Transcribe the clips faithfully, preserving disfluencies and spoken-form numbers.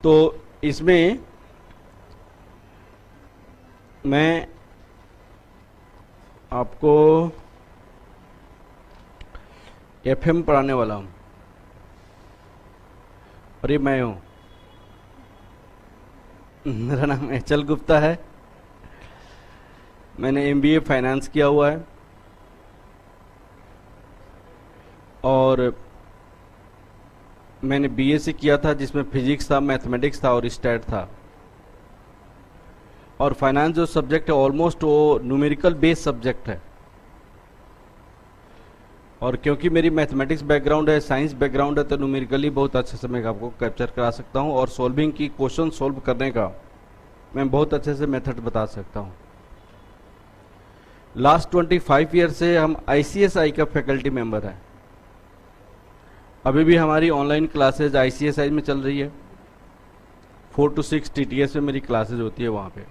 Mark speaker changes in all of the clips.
Speaker 1: तो इसमें मैं आपको एफएम पढ़ाने वाला हूं और ये मैं हूं। मेरा नाम एचएल गुप्ता है। मैंने एमबीए फाइनेंस किया हुआ है और मैंने बीएससी किया था जिसमें फिजिक्स था, मैथमेटिक्स था और स्टैट था। और फाइनेंस जो सब्जेक्ट है ऑलमोस्ट वो न्यूमेरिकल बेस्ड सब्जेक्ट है। और क्योंकि मेरी मैथमेटिक्स बैकग्राउंड है, साइंस बैकग्राउंड है, तो न्यूमेरिकली बहुत अच्छे से मैं आपको कैप्चर करा सकता हूं और सॉल्विंग की क्वेश्चन सॉल्व करने का मैं बहुत अच्छे से मेथड बता सकता हूं। लास्ट पच्चीस ईयर से हम आईसीएसआई का फैकल्टी मेंबर है। अभी भी हमारी ऑनलाइन क्लासेज आईसीएसआई में चल रही है। फोर टू सिक्स टीटीएस में मेरी क्लासेज होती है। वहां पे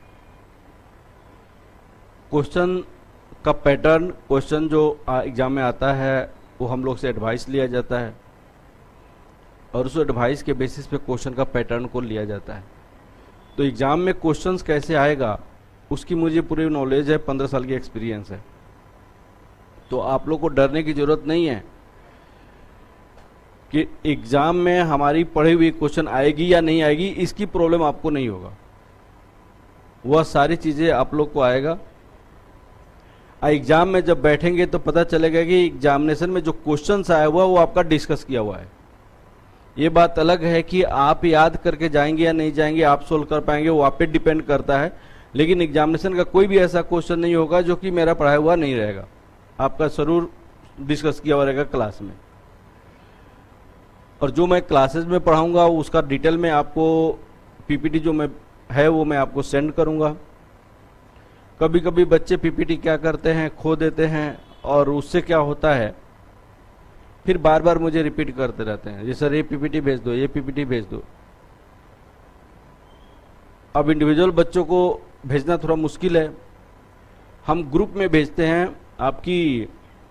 Speaker 1: क्वेश्चन का पैटर्न, क्वेश्चन जो एग्जाम में आता है वो हम लोग से एडवाइस लिया जाता है और उस एडवाइस के बेसिस पे क्वेश्चन का पैटर्न को लिया जाता है। तो एग्जाम में क्वेश्चंस कैसे आएगा उसकी मुझे पूरी नॉलेज है, पंद्रह साल की एक्सपीरियंस है। तो आप लोग को डरने की जरूरत नहीं है कि एग्जाम में हमारी पढ़ी हुई क्वेश्चन आएगी या नहीं आएगी, इसकी प्रॉब्लम आपको नहीं होगा। वह सारी चीजें आप लोग को आएगा। एग्जाम में जब बैठेंगे तो पता चलेगा कि एग्जामिनेशन में जो क्वेश्चंस आया हुआ वो आपका डिस्कस किया हुआ है। ये बात अलग है कि आप याद करके जाएंगे या नहीं जाएंगे, आप सोल्व कर पाएंगे, वो आप पे डिपेंड करता है। लेकिन एग्जामिनेशन का कोई भी ऐसा क्वेश्चन नहीं होगा जो कि मेरा पढ़ाया हुआ नहीं रहेगा, आपका जरूर डिस्कस किया हुआ रहेगा क्लास में। और जो मैं क्लासेस में पढ़ाऊंगा उसका डिटेल में आपको पीपीटी जो मैं है वो मैं आपको सेंड करूंगा। कभी कभी बच्चे पीपीटी क्या करते हैं, खो देते हैं और उससे क्या होता है फिर बार बार मुझे रिपीट करते रहते हैं, जी सर ये पीपीटी भेज दो, ये पीपीटी भेज दो। अब इंडिविजुअल बच्चों को भेजना थोड़ा मुश्किल है, हम ग्रुप में भेजते हैं। आपकी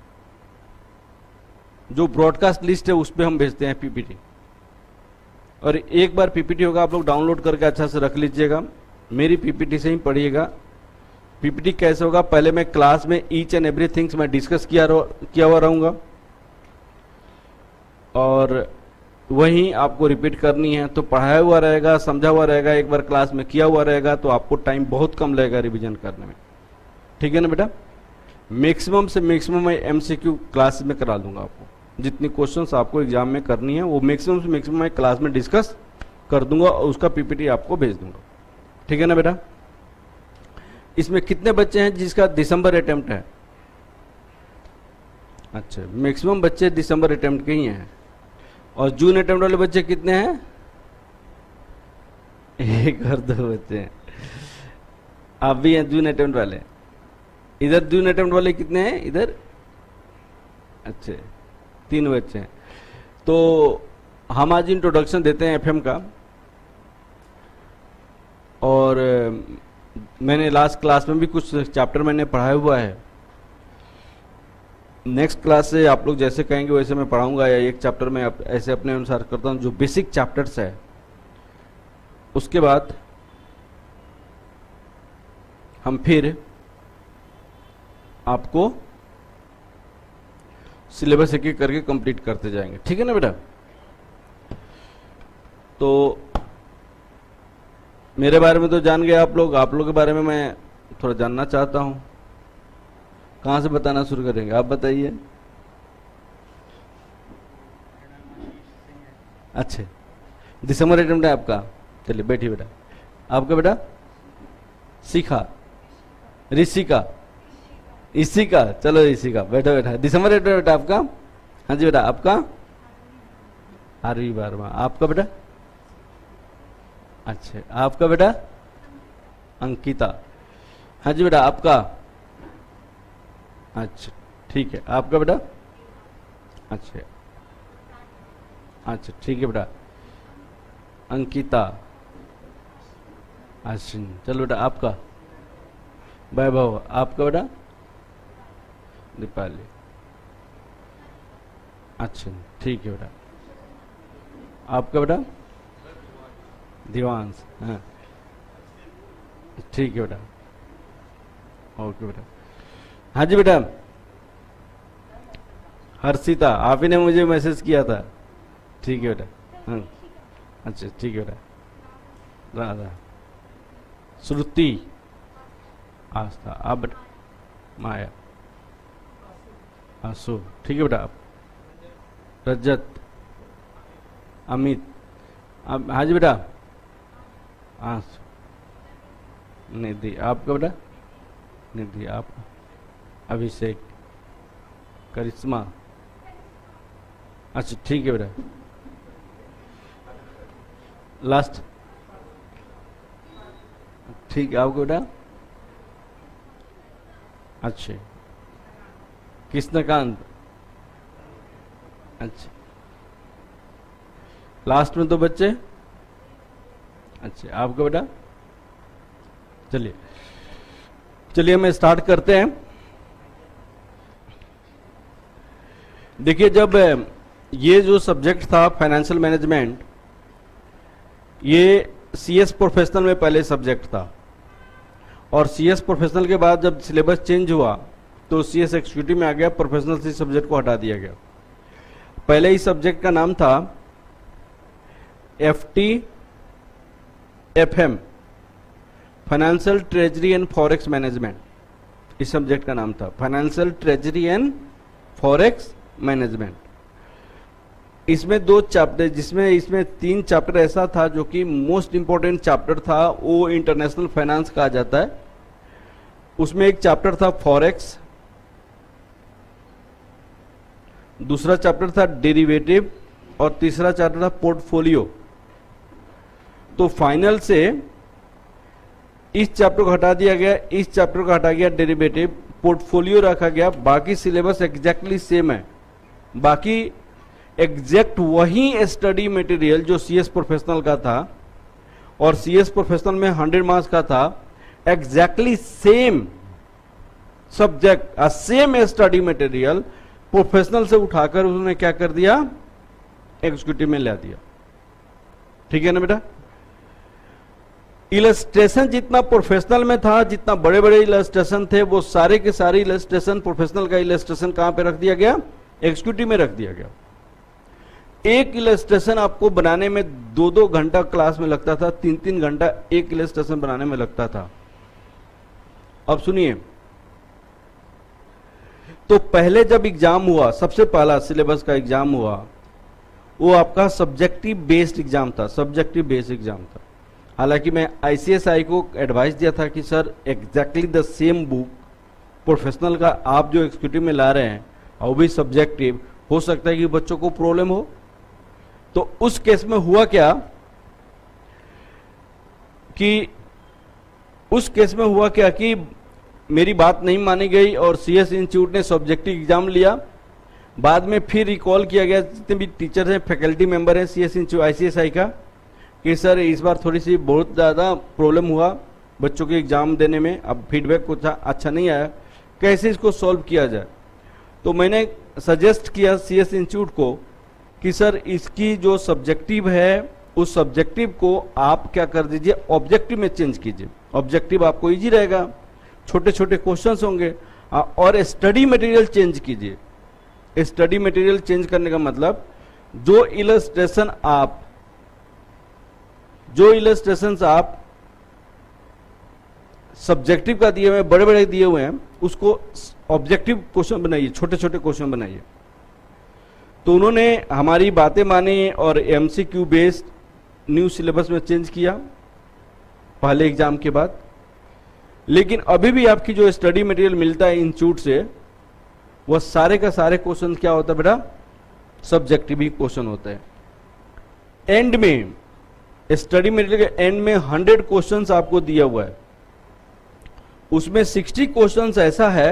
Speaker 1: जो ब्रॉडकास्ट लिस्ट है उस पर हम भेजते हैं पीपीटी। और एक बार पीपीटी होगा, आप लोग डाउनलोड करके अच्छा से रख लीजिएगा, मेरी पीपीटी से ही पढ़िएगा। पीपीटी कैसे होगा, पहले मैं क्लास में ईच एंड एवरीथिंग्स मैं डिस्कस किया किया हुआ रहूंगा और वहीं आपको रिपीट करनी है। तो पढ़ाया हुआ रहेगा, समझा हुआ रहेगा, एक बार क्लास में किया हुआ रहेगा तो आपको टाइम बहुत कम लगेगा रिवीजन करने में। ठीक है ना बेटा। मैक्सिमम से मैक्सिमम मैं एमसीक्यू क्लास में करा दूंगा आपको। जितनी क्वेश्चंस आपको एग्जाम में करनी है वो मैक्सिमम से मैक्सिमम मैं क्लास में डिस्कस कर दूंगा और उसका पीपीटी आपको भेज दूंगा। ठीक है ना बेटा। इसमें कितने बच्चे हैं जिसका दिसंबर अटेम्प्ट है? अच्छा, मैक्सिमम बच्चे दिसंबर अटेम्प्ट के ही हैं। और जून अटेम्प्ट वाले बच्चे कितने हैं? एक और दो बच्चे हैं। आप भी हैं जून अटेम्प्ट वाले? इधर जून अटेम्प्ट वाले कितने हैं इधर? अच्छे, तीन बच्चे हैं। तो हम आज इंट्रोडक्शन देते हैं एफएम का। और मैंने लास्ट क्लास में भी कुछ चैप्टर मैंने पढ़ाया हुआ है। नेक्स्ट क्लास से आप लोग जैसे कहेंगे वैसे मैं पढ़ाऊंगा, या एक चैप्टर में ऐसे अपने अनुसार करता हूं जो बेसिक चैप्टर्स है। उसके बाद हम फिर आपको सिलेबस एक एक करके कंप्लीट करते जाएंगे। ठीक है ना बेटा। तो मेरे बारे में तो जान गए आप लोग, आप लोग के बारे में मैं थोड़ा जानना चाहता हूं। कहां से बताना शुरू करेंगे, आप बताइए। अच्छे, दिसंबर अटेम्प्ट है आपका। चलिए बैठिए बेटा। आपका बेटा सीखा, ऋषिका, इसी का, चलो इसी का, बैठो बैठा। दिसंबर अटेम्प्ट बेटा आपका? हाँ जी बेटा। आपका आरवी बारवा। आपका बेटा? अच्छा, आपका बेटा? अंकिता। हाँ जी बेटा। आपका? अच्छा ठीक है। आपका बेटा? अच्छा अच्छा ठीक है बेटा। अंकिता, अश्विन। चलो बेटा। आपका? वैभव। आपका बेटा? दीपाली। अच्छा ठीक है बेटा। आपका बेटा? दिवांश, हाँ ठीक है बेटा, ओके बेटा। हाँ जी बेटा, हर्षिता, आप ही ने मुझे मैसेज किया था, ठीक है बेटा, हाँ अच्छा ठीक है बेटा। राधा, श्रुति, आस्था, आप बेटा, माया, आंसू, ठीक है बेटा। रजत, अमित, आप, हाँ जी बेटा, आंसू, निधि, आपका बेटा, निधि, आप, अभिषेक, करिश्मा, अच्छा ठीक है बेटा। लास्ट, ठीक है आपको बेटा, अच्छे, कृष्णकांत, अच्छा लास्ट में दो बच्चे, अच्छा आपका बेटा। चलिए चलिए हम स्टार्ट करते हैं। देखिए, जब ये जो सब्जेक्ट था फाइनेंशियल मैनेजमेंट, ये सीएस प्रोफेशनल में पहले सब्जेक्ट था, और सीएस प्रोफेशनल के बाद जब सिलेबस चेंज हुआ तो सीएस एक्जीक्यूटिव में आ गया, प्रोफेशनल से सब्जेक्ट को हटा दिया गया। पहले इस सब्जेक्ट का नाम था FT FM, financial treasury and forex management. इस सब्जेक्ट का नाम था financial treasury and forex management. इसमें दो चैप्टर, जिसमें इसमें तीन चैप्टर ऐसा था जो कि मोस्ट इंपॉर्टेंट चैप्टर था, वो इंटरनेशनल फाइनेंस कहा जाता है। उसमें एक चैप्टर था फॉरेक्स, दूसरा चैप्टर था डेरिवेटिव, और तीसरा चैप्टर था पोर्टफोलियो। तो फाइनल से इस चैप्टर को हटा दिया गया, इस चैप्टर को हटा गया, डेरिवेटिव, पोर्टफोलियो रखा गया। बाकी सिलेबस एग्जैक्टली सेम है, बाकी एग्जैक्ट वही स्टडी मटेरियल जो सीएस प्रोफेशनल का था और सीएस प्रोफेशनल में हंड्रेड मार्क्स का था, exactly same subject, same study material professional से उठाकर उन्होंने क्या कर दिया, एग्जीक्यूटिव में ला दिया। ठीक है ना बेटा। इलस्ट्रेशन जितना प्रोफेशनल में था, जितना बड़े बड़े इलस्ट्रेशन थे, वो सारे के सारे इलस्ट्रेशन, प्रोफेशनल का इलस्ट्रेशन कहां पे रख दिया गया, एग्जीक्यूटिव में रख दिया गया। एक इलस्ट्रेशन आपको बनाने में दो दो घंटा क्लास में लगता था, तीन तीन घंटा एक इलस्ट्रेशन बनाने में लगता था। अब सुनिए, तो पहले जब एग्जाम हुआ, सबसे पहला सिलेबस का एग्जाम हुआ, वो आपका सब्जेक्टिव बेस्ड एग्जाम था, सब्जेक्टिव बेस्ड एग्जाम था। हालांकि मैं आईसीएसआई को एडवाइस दिया था कि sir exactly the same book professional का आप जो एग्जीक्यूटिव में ला रहे हैं और वो भी सब्जेक्टिव, हो सकता है कि बच्चों को प्रॉब्लम हो। तो उस केस में हुआ क्या कि उस केस में हुआ क्या कि मेरी बात नहीं मानी गई और सीएस इंस्टीट्यूट ने सब्जेक्टिव एग्जाम लिया। बाद में फिर रिकॉल किया गया, जितने भी टीचर हैं, फैकल्टी मेंबर हैं सीएस इंस्टीट्यूट आईसीएसआई का, कि सर इस बार थोड़ी सी बहुत ज़्यादा प्रॉब्लम हुआ बच्चों के एग्जाम देने में, अब फीडबैक कुछ अच्छा नहीं आया, कैसे इसको सॉल्व किया जाए। तो मैंने सजेस्ट किया सीएस इंस्टीट्यूट को कि सर इसकी जो सब्जेक्टिव है, उस सब्जेक्टिव को आप क्या कर दीजिए, ऑब्जेक्टिव में चेंज कीजिए। ऑब्जेक्टिव आपको इजी रहेगा, छोटे छोटे क्वेश्चंस होंगे, और स्टडी मटेरियल चेंज कीजिए। स्टडी मटेरियल चेंज करने का मतलब, जो इलस्ट्रेशन आप जो इलस्ट्रेशंस आप सब्जेक्टिव का दिए हुए, बड़े बड़े दिए हुए हैं, उसको ऑब्जेक्टिव क्वेश्चन बनाइए, छोटे छोटे क्वेश्चन बनाइए। तो उन्होंने हमारी बातें मानी और एमसीक्यू बेस्ड न्यू सिलेबस में चेंज किया पहले एग्जाम के बाद। लेकिन अभी भी आपकी जो स्टडी मटेरियल मिलता है इंस्टीट्यूट से, वह सारे का सारे क्वेश्चन क्या होता है बेटा, सब्जेक्टिव ही क्वेश्चन होता है। एंड में स्टडी मटेरियल के एंड में हंड्रेड क्वेश्चंस आपको दिया हुआ है, उसमें सिक्सटी क्वेश्चंस ऐसा है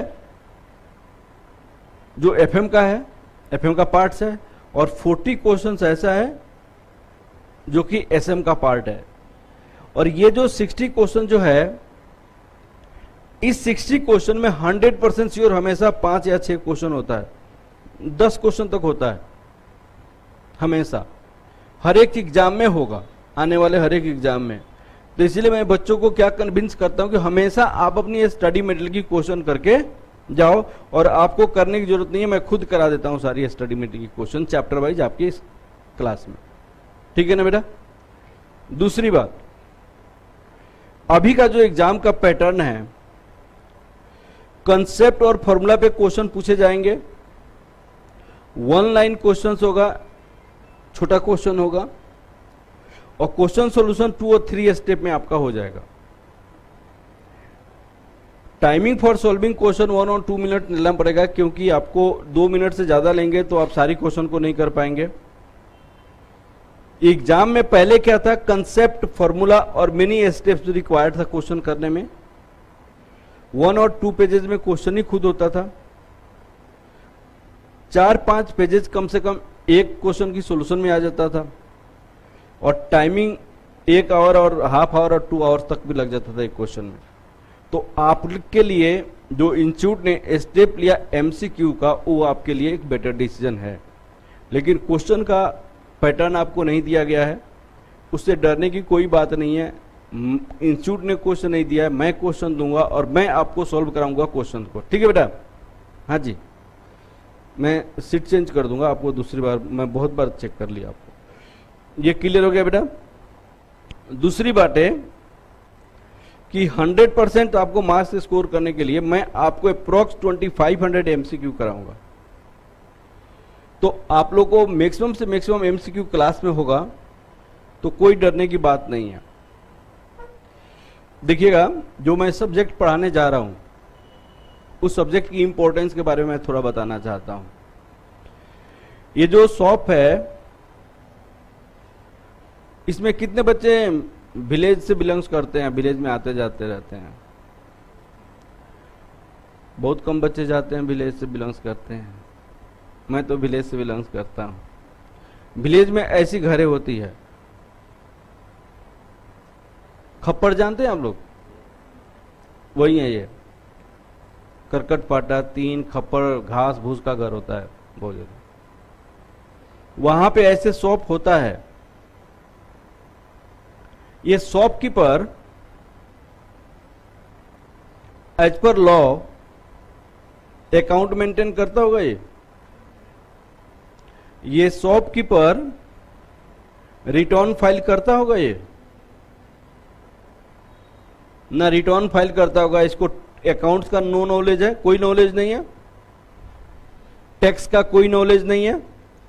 Speaker 1: जो एफएम का है, एफएम का पार्ट है, और फोर्टी क्वेश्चंस ऐसा है जो कि एसएम का पार्ट है। और ये जो सिक्सटी क्वेश्चन जो है, इस सिक्सटी क्वेश्चन में हंड्रेड परसेंट श्योर हमेशा पांच या छह क्वेश्चन होता है, दस क्वेश्चन तक होता है हमेशा, हर एक एग्जाम में होगा। आने वाले हर एक एग्जाम में। तो इसलिए मैं बच्चों को क्या कन्विंस करता हूं कि हमेशा आप अपनी स्टडी मटेरियल की क्वेश्चन करके जाओ, और आपको करने की जरूरत नहीं है, मैं खुद करा देता हूं सारी स्टडी मटेरियल की क्वेश्चन चैप्टर वाइज आपकी इस क्लास में। ठीक है ना बेटा। दूसरी बात, अभी का जो एग्जाम का पैटर्न है, कंसेप्ट और फॉर्मूला पे क्वेश्चन पूछे जाएंगे, वन लाइन क्वेश्चन होगा, छोटा क्वेश्चन होगा, और क्वेश्चन सॉल्यूशन टू और थ्री स्टेप में आपका हो जाएगा। Timing for solving question one और टू मिनट लेना पड़ेगा, क्योंकि आपको दो मिनट से ज्यादा लेंगे तो आप सारी क्वेश्चन को नहीं कर पाएंगे। एग्जाम में पहले क्या था, कंसेप्ट, फॉर्मूला और मिनी स्टेप्स रिक्वायर्ड था क्वेश्चन करने में। वन और टू पेजेस में क्वेश्चन ही खुद होता था, चार पांच पेजेस कम से कम एक क्वेश्चन की सॉल्यूशन में आ जाता था, और टाइमिंग एक आवर और हाफ आवर और टू आवर्स तक भी लग जाता था एक क्वेश्चन में। तो आपके लिए जो इंस्टीट्यूट ने स्टेप लिया एमसीक्यू का, वो आपके लिए एक बेटर डिसीजन है। लेकिन क्वेश्चन का पैटर्न आपको नहीं दिया गया है, उससे डरने की कोई बात नहीं है। इंस्टीट्यूट ने क्वेश्चन नहीं दिया है, मैं क्वेश्चन दूंगा और मैं आपको सॉल्व कराऊंगा क्वेश्चन को। ठीक है बेटा। हाँ जी, मैं सीट चेंज कर दूंगा आपको दूसरी बार, मैं बहुत बार चेक कर लिया आपको। ये क्लियर हो गया बेटा। दूसरी बात है कि हंड्रेड परसेंट आपको मार्क्स स्कोर करने के लिए मैं आपको approx twenty five hundred MCQ कराऊंगा। तो आप लोगों को मैक्सिमम से मैक्सिमम एमसीक्यू क्लास में होगा, तो कोई डरने की बात नहीं है। देखिएगा, जो मैं सब्जेक्ट पढ़ाने जा रहा हूं, उस सब्जेक्ट की इंपॉर्टेंस के बारे में मैं थोड़ा बताना चाहता हूं। ये जो शॉप है, इसमें कितने बच्चे विलेज से बिलोंग्स करते हैं, विलेज में आते जाते रहते हैं? बहुत कम बच्चे जाते हैं विलेज से बिलोंग्स करते हैं। मैं तो विलेज से बिलोंग्स करता हूं। विलेज में ऐसी घरें होती है, खप्पड़ जानते हैं आप लोग? वही है ये, करकट पाटा, तीन खप्पड़, घास भूस का घर होता है बहुत ज्यादा। वहां पे ऐसे शॉप होता है। ये shopkeeper as per law account maintain करता होगा। ये ये शॉपकीपर रिटर्न फाइल करता होगा। ये ना रिटर्न फाइल करता होगा, इसको अकाउंट्स का नो नॉलेज है, कोई नॉलेज नहीं है, टैक्स का कोई नॉलेज नहीं है,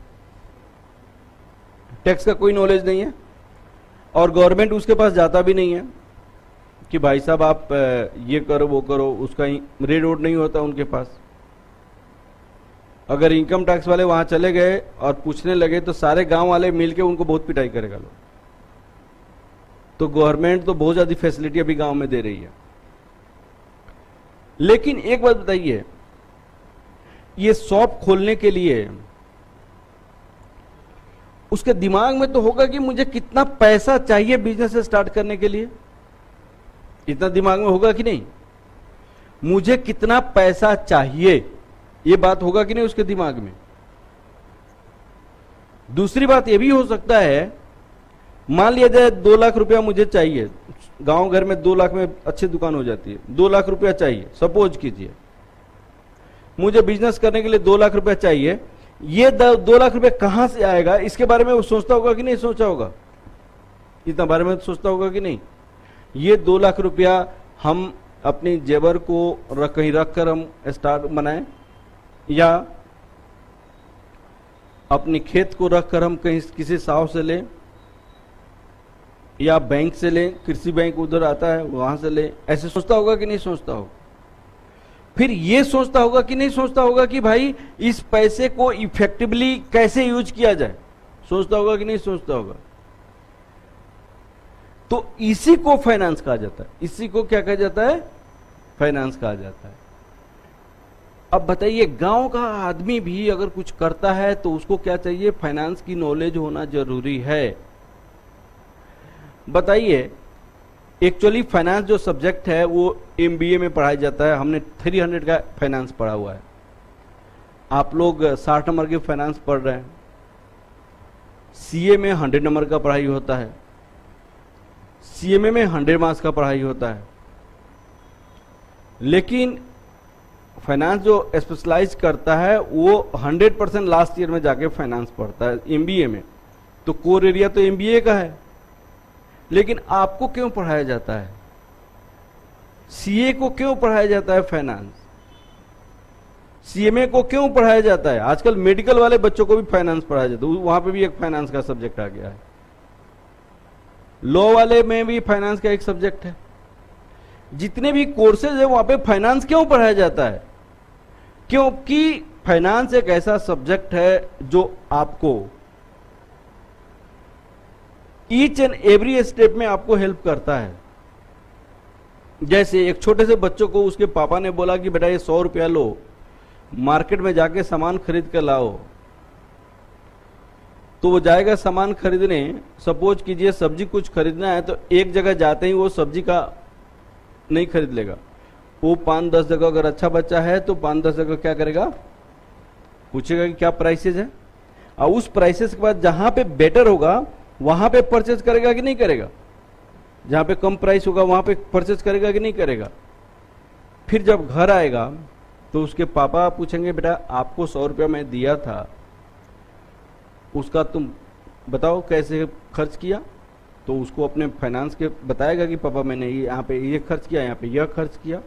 Speaker 1: टैक्स का कोई नॉलेज नहीं है, और गवर्नमेंट उसके पास जाता भी नहीं है कि भाई साहब आप ये करो वो करो, उसका रेड वोड नहीं होता उनके पास। अगर इनकम टैक्स वाले वहां चले गए और पूछने लगे तो सारे गांव वाले मिलके उनको बहुत पिटाई करेगा लोग। तो गवर्नमेंट तो बहुत ज्यादा फैसिलिटी अभी गांव में दे रही है। लेकिन एक बात बताइए, ये शॉप खोलने के लिए उसके दिमाग में तो होगा कि मुझे कितना पैसा चाहिए बिजनेस स्टार्ट करने के लिए। इतना दिमाग में होगा कि नहीं, मुझे कितना पैसा चाहिए, ये बात होगा कि नहीं उसके दिमाग में। दूसरी बात यह भी हो सकता है, मान लिया जाए दो लाख रुपया मुझे चाहिए, गांव घर में दो लाख में अच्छी दुकान हो जाती है, दो लाख रुपया चाहिए, सपोज कीजिए मुझे बिजनेस करने के लिए दो लाख रुपया चाहिए। ये दो लाख रुपया कहां से आएगा, इसके बारे में वो सोचता होगा कि नहीं सोचा होगा? इतना बारे में सोचता होगा कि नहीं? ये दो लाख रुपया हम अपनी जेवर को रख कहीं रख कर हम स्टार्ट बनाएं, या अपनी खेत को रख कर हम कहीं किसी साहब से लें, या बैंक से लें, कृषि बैंक उधर आता है वहां से लें। ऐसे सोचता होगा कि नहीं सोचता होगा? फिर ये सोचता होगा कि नहीं सोचता होगा कि भाई इस पैसे को इफेक्टिवली कैसे यूज किया जाए? सोचता होगा कि नहीं सोचता होगा? तो इसी को फाइनेंस कहा जाता है। इसी को क्या कहा जाता है? फाइनेंस कहा जाता है। अब बताइए, गांव का आदमी भी अगर कुछ करता है तो उसको क्या चाहिए? फाइनेंस की नॉलेज होना जरूरी है। बताइए, एक्चुअली फाइनेंस जो सब्जेक्ट है वो एमबीए में पढ़ाया जाता है। हमने तीन सौ का फाइनेंस पढ़ा हुआ है, आप लोग साठ नंबर के फाइनेंस पढ़ रहे हैं। सीए में सौ नंबर का पढ़ाई होता है, सीएमए में हंड्रेड मार्क्स का पढ़ाई होता है, लेकिन फाइनेंस जो स्पेशलाइज करता है वो हंड्रेड परसेंट लास्ट ईयर में जाके फाइनेंस पढ़ता है एमबीए में, तो कोर एरिया तो एमबीए का है। लेकिन आपको क्यों पढ़ाया जाता है, सीए को क्यों पढ़ाया जाता है फाइनेंस, सीएमए को क्यों पढ़ाया जाता है? आजकल मेडिकल वाले बच्चों को भी फाइनेंस पढ़ाया जाता है, वहां पे भी एक फाइनेंस का सब्जेक्ट आ गया है। लॉ वाले में भी फाइनेंस का एक सब्जेक्ट है। जितने भी कोर्सेज है वहां पे फाइनेंस क्यों पढ़ाया जाता है? क्योंकि फाइनेंस एक ऐसा सब्जेक्ट है जो आपको ईच एंड एवरी स्टेप में आपको हेल्प करता है। जैसे एक छोटे से बच्चों को उसके पापा ने बोला कि बेटा ये सौ रुपया लो, मार्केट में जाके सामान खरीद कर लाओ, तो वो जाएगा सामान खरीदने। सपोज कीजिए सब्जी कुछ खरीदना है, तो एक जगह जाते ही वो सब्जी का नहीं खरीद लेगा, वो पांच दस जगह, अगर अच्छा बच्चा है तो पांच दस जगह क्या करेगा, पूछेगा कि क्या प्राइसेस है, और उस प्राइसेस के बाद जहां पे बेटर होगा वहां पे परचेज करेगा कि नहीं करेगा, जहां पे कम प्राइस होगा वहां पे परचेज करेगा कि नहीं करेगा। फिर जब घर आएगा तो उसके पापा पूछेंगे बेटा आपको सौ रुपया मैं दिया था, उसका तुम बताओ कैसे खर्च किया, तो उसको अपने फाइनेंस के बताएगा कि पापा मैंने यहाँ पे ये खर्च किया, यहाँ पे यह खर्च किया।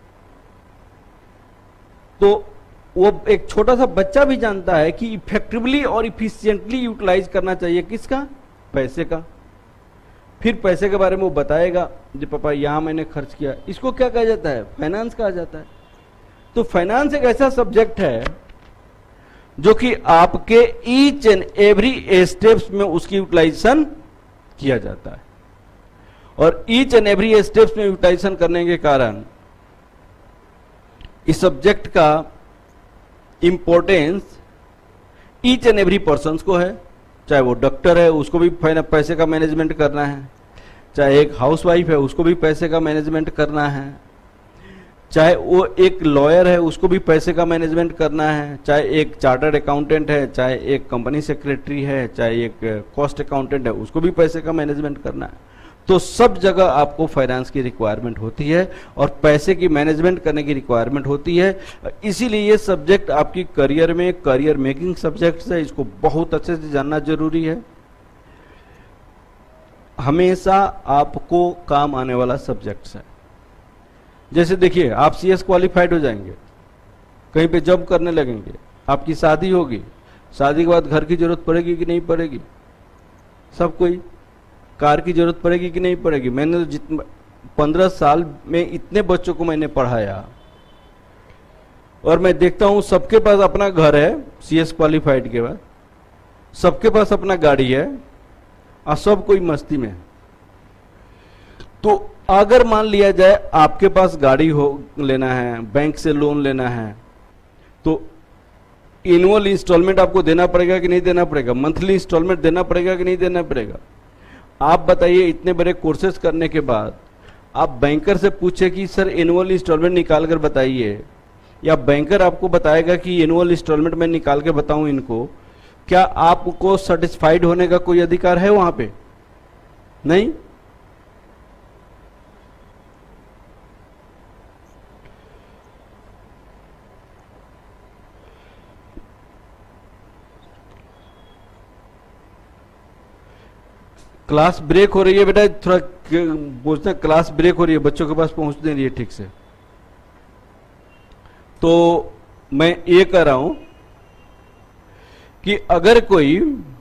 Speaker 1: तो वो एक छोटा सा बच्चा भी जानता है कि इफेक्टिवली और इफिशिएंटली यूटिलाइज करना चाहिए किसका, पैसे का। फिर पैसे के बारे में वो बताएगा जी पापा यहां मैंने खर्च किया। इसको क्या कहा जाता है, फाइनेंस कहा जाता है। तो फाइनेंस एक ऐसा सब्जेक्ट है जो कि आपके ईच एंड एवरी स्टेप्स में उसकी यूटिलाइजेशन किया जाता है, और ईच एंड एवरी स्टेप्स में यूटिलाइजेशन करने के कारण इस सब्जेक्ट का importance each and every person को है। चाहे वो डॉक्टर है उसको भी पैसे का मैनेजमेंट करना है, चाहे एक हाउसवाइफ है उसको भी पैसे का मैनेजमेंट करना है, चाहे वो एक लॉयर है उसको भी पैसे का मैनेजमेंट करना है, चाहे एक चार्टर्ड अकाउंटेंट है, चाहे एक कंपनी सेक्रेटरी है, चाहे एक कॉस्ट अकाउंटेंट है उसको भी पैसे का मैनेजमेंट करना है। तो सब जगह आपको फाइनेंस की रिक्वायरमेंट होती है और पैसे की मैनेजमेंट करने की रिक्वायरमेंट होती है। इसीलिए ये सब्जेक्ट आपकी करियर में करियर मेकिंग सब्जेक्ट है, इसको बहुत अच्छे से जानना जरूरी है। हमेशा आपको काम आने वाला सब्जेक्ट है। जैसे देखिए आप सीएस क्वालिफाइड हो जाएंगे, कहीं पे जॉब करने लगेंगे, आपकी शादी होगी, शादी के बाद घर की जरूरत पड़ेगी कि नहीं पड़ेगी, सब कोई कार की जरूरत पड़ेगी कि नहीं पड़ेगी। मैंने तो जितने पंद्रह साल में इतने बच्चों को मैंने पढ़ाया और मैं देखता हूं सबके पास अपना घर है, सीएस क्वालिफाइड के बाद सबके पास अपना गाड़ी है और सब कोई मस्ती में। तो अगर मान लिया जाए आपके पास गाड़ी हो लेना है, बैंक से लोन लेना है, तो एनुअल इंस्टॉलमेंट आपको देना पड़ेगा कि नहीं देना पड़ेगा, मंथली इंस्टॉलमेंट देना पड़ेगा कि नहीं देना पड़ेगा। आप बताइए इतने बड़े कोर्सेज करने के बाद आप बैंकर से पूछे कि सर एनुअल इंस्टॉलमेंट निकाल कर बताइए, या बैंकर आपको बताएगा कि एनुअल इंस्टॉलमेंट मैं निकाल के बताऊं इनको, क्या आपको सेटिस्फाइड होने का कोई अधिकार है वहां पे? नहीं। क्लास ब्रेक हो रही है बेटा, थोड़ा पूछना, क्लास ब्रेक हो रही है, बच्चों के पास पहुंचने रही है ठीक से। तो मैं ये कह रहा हूं कि अगर कोई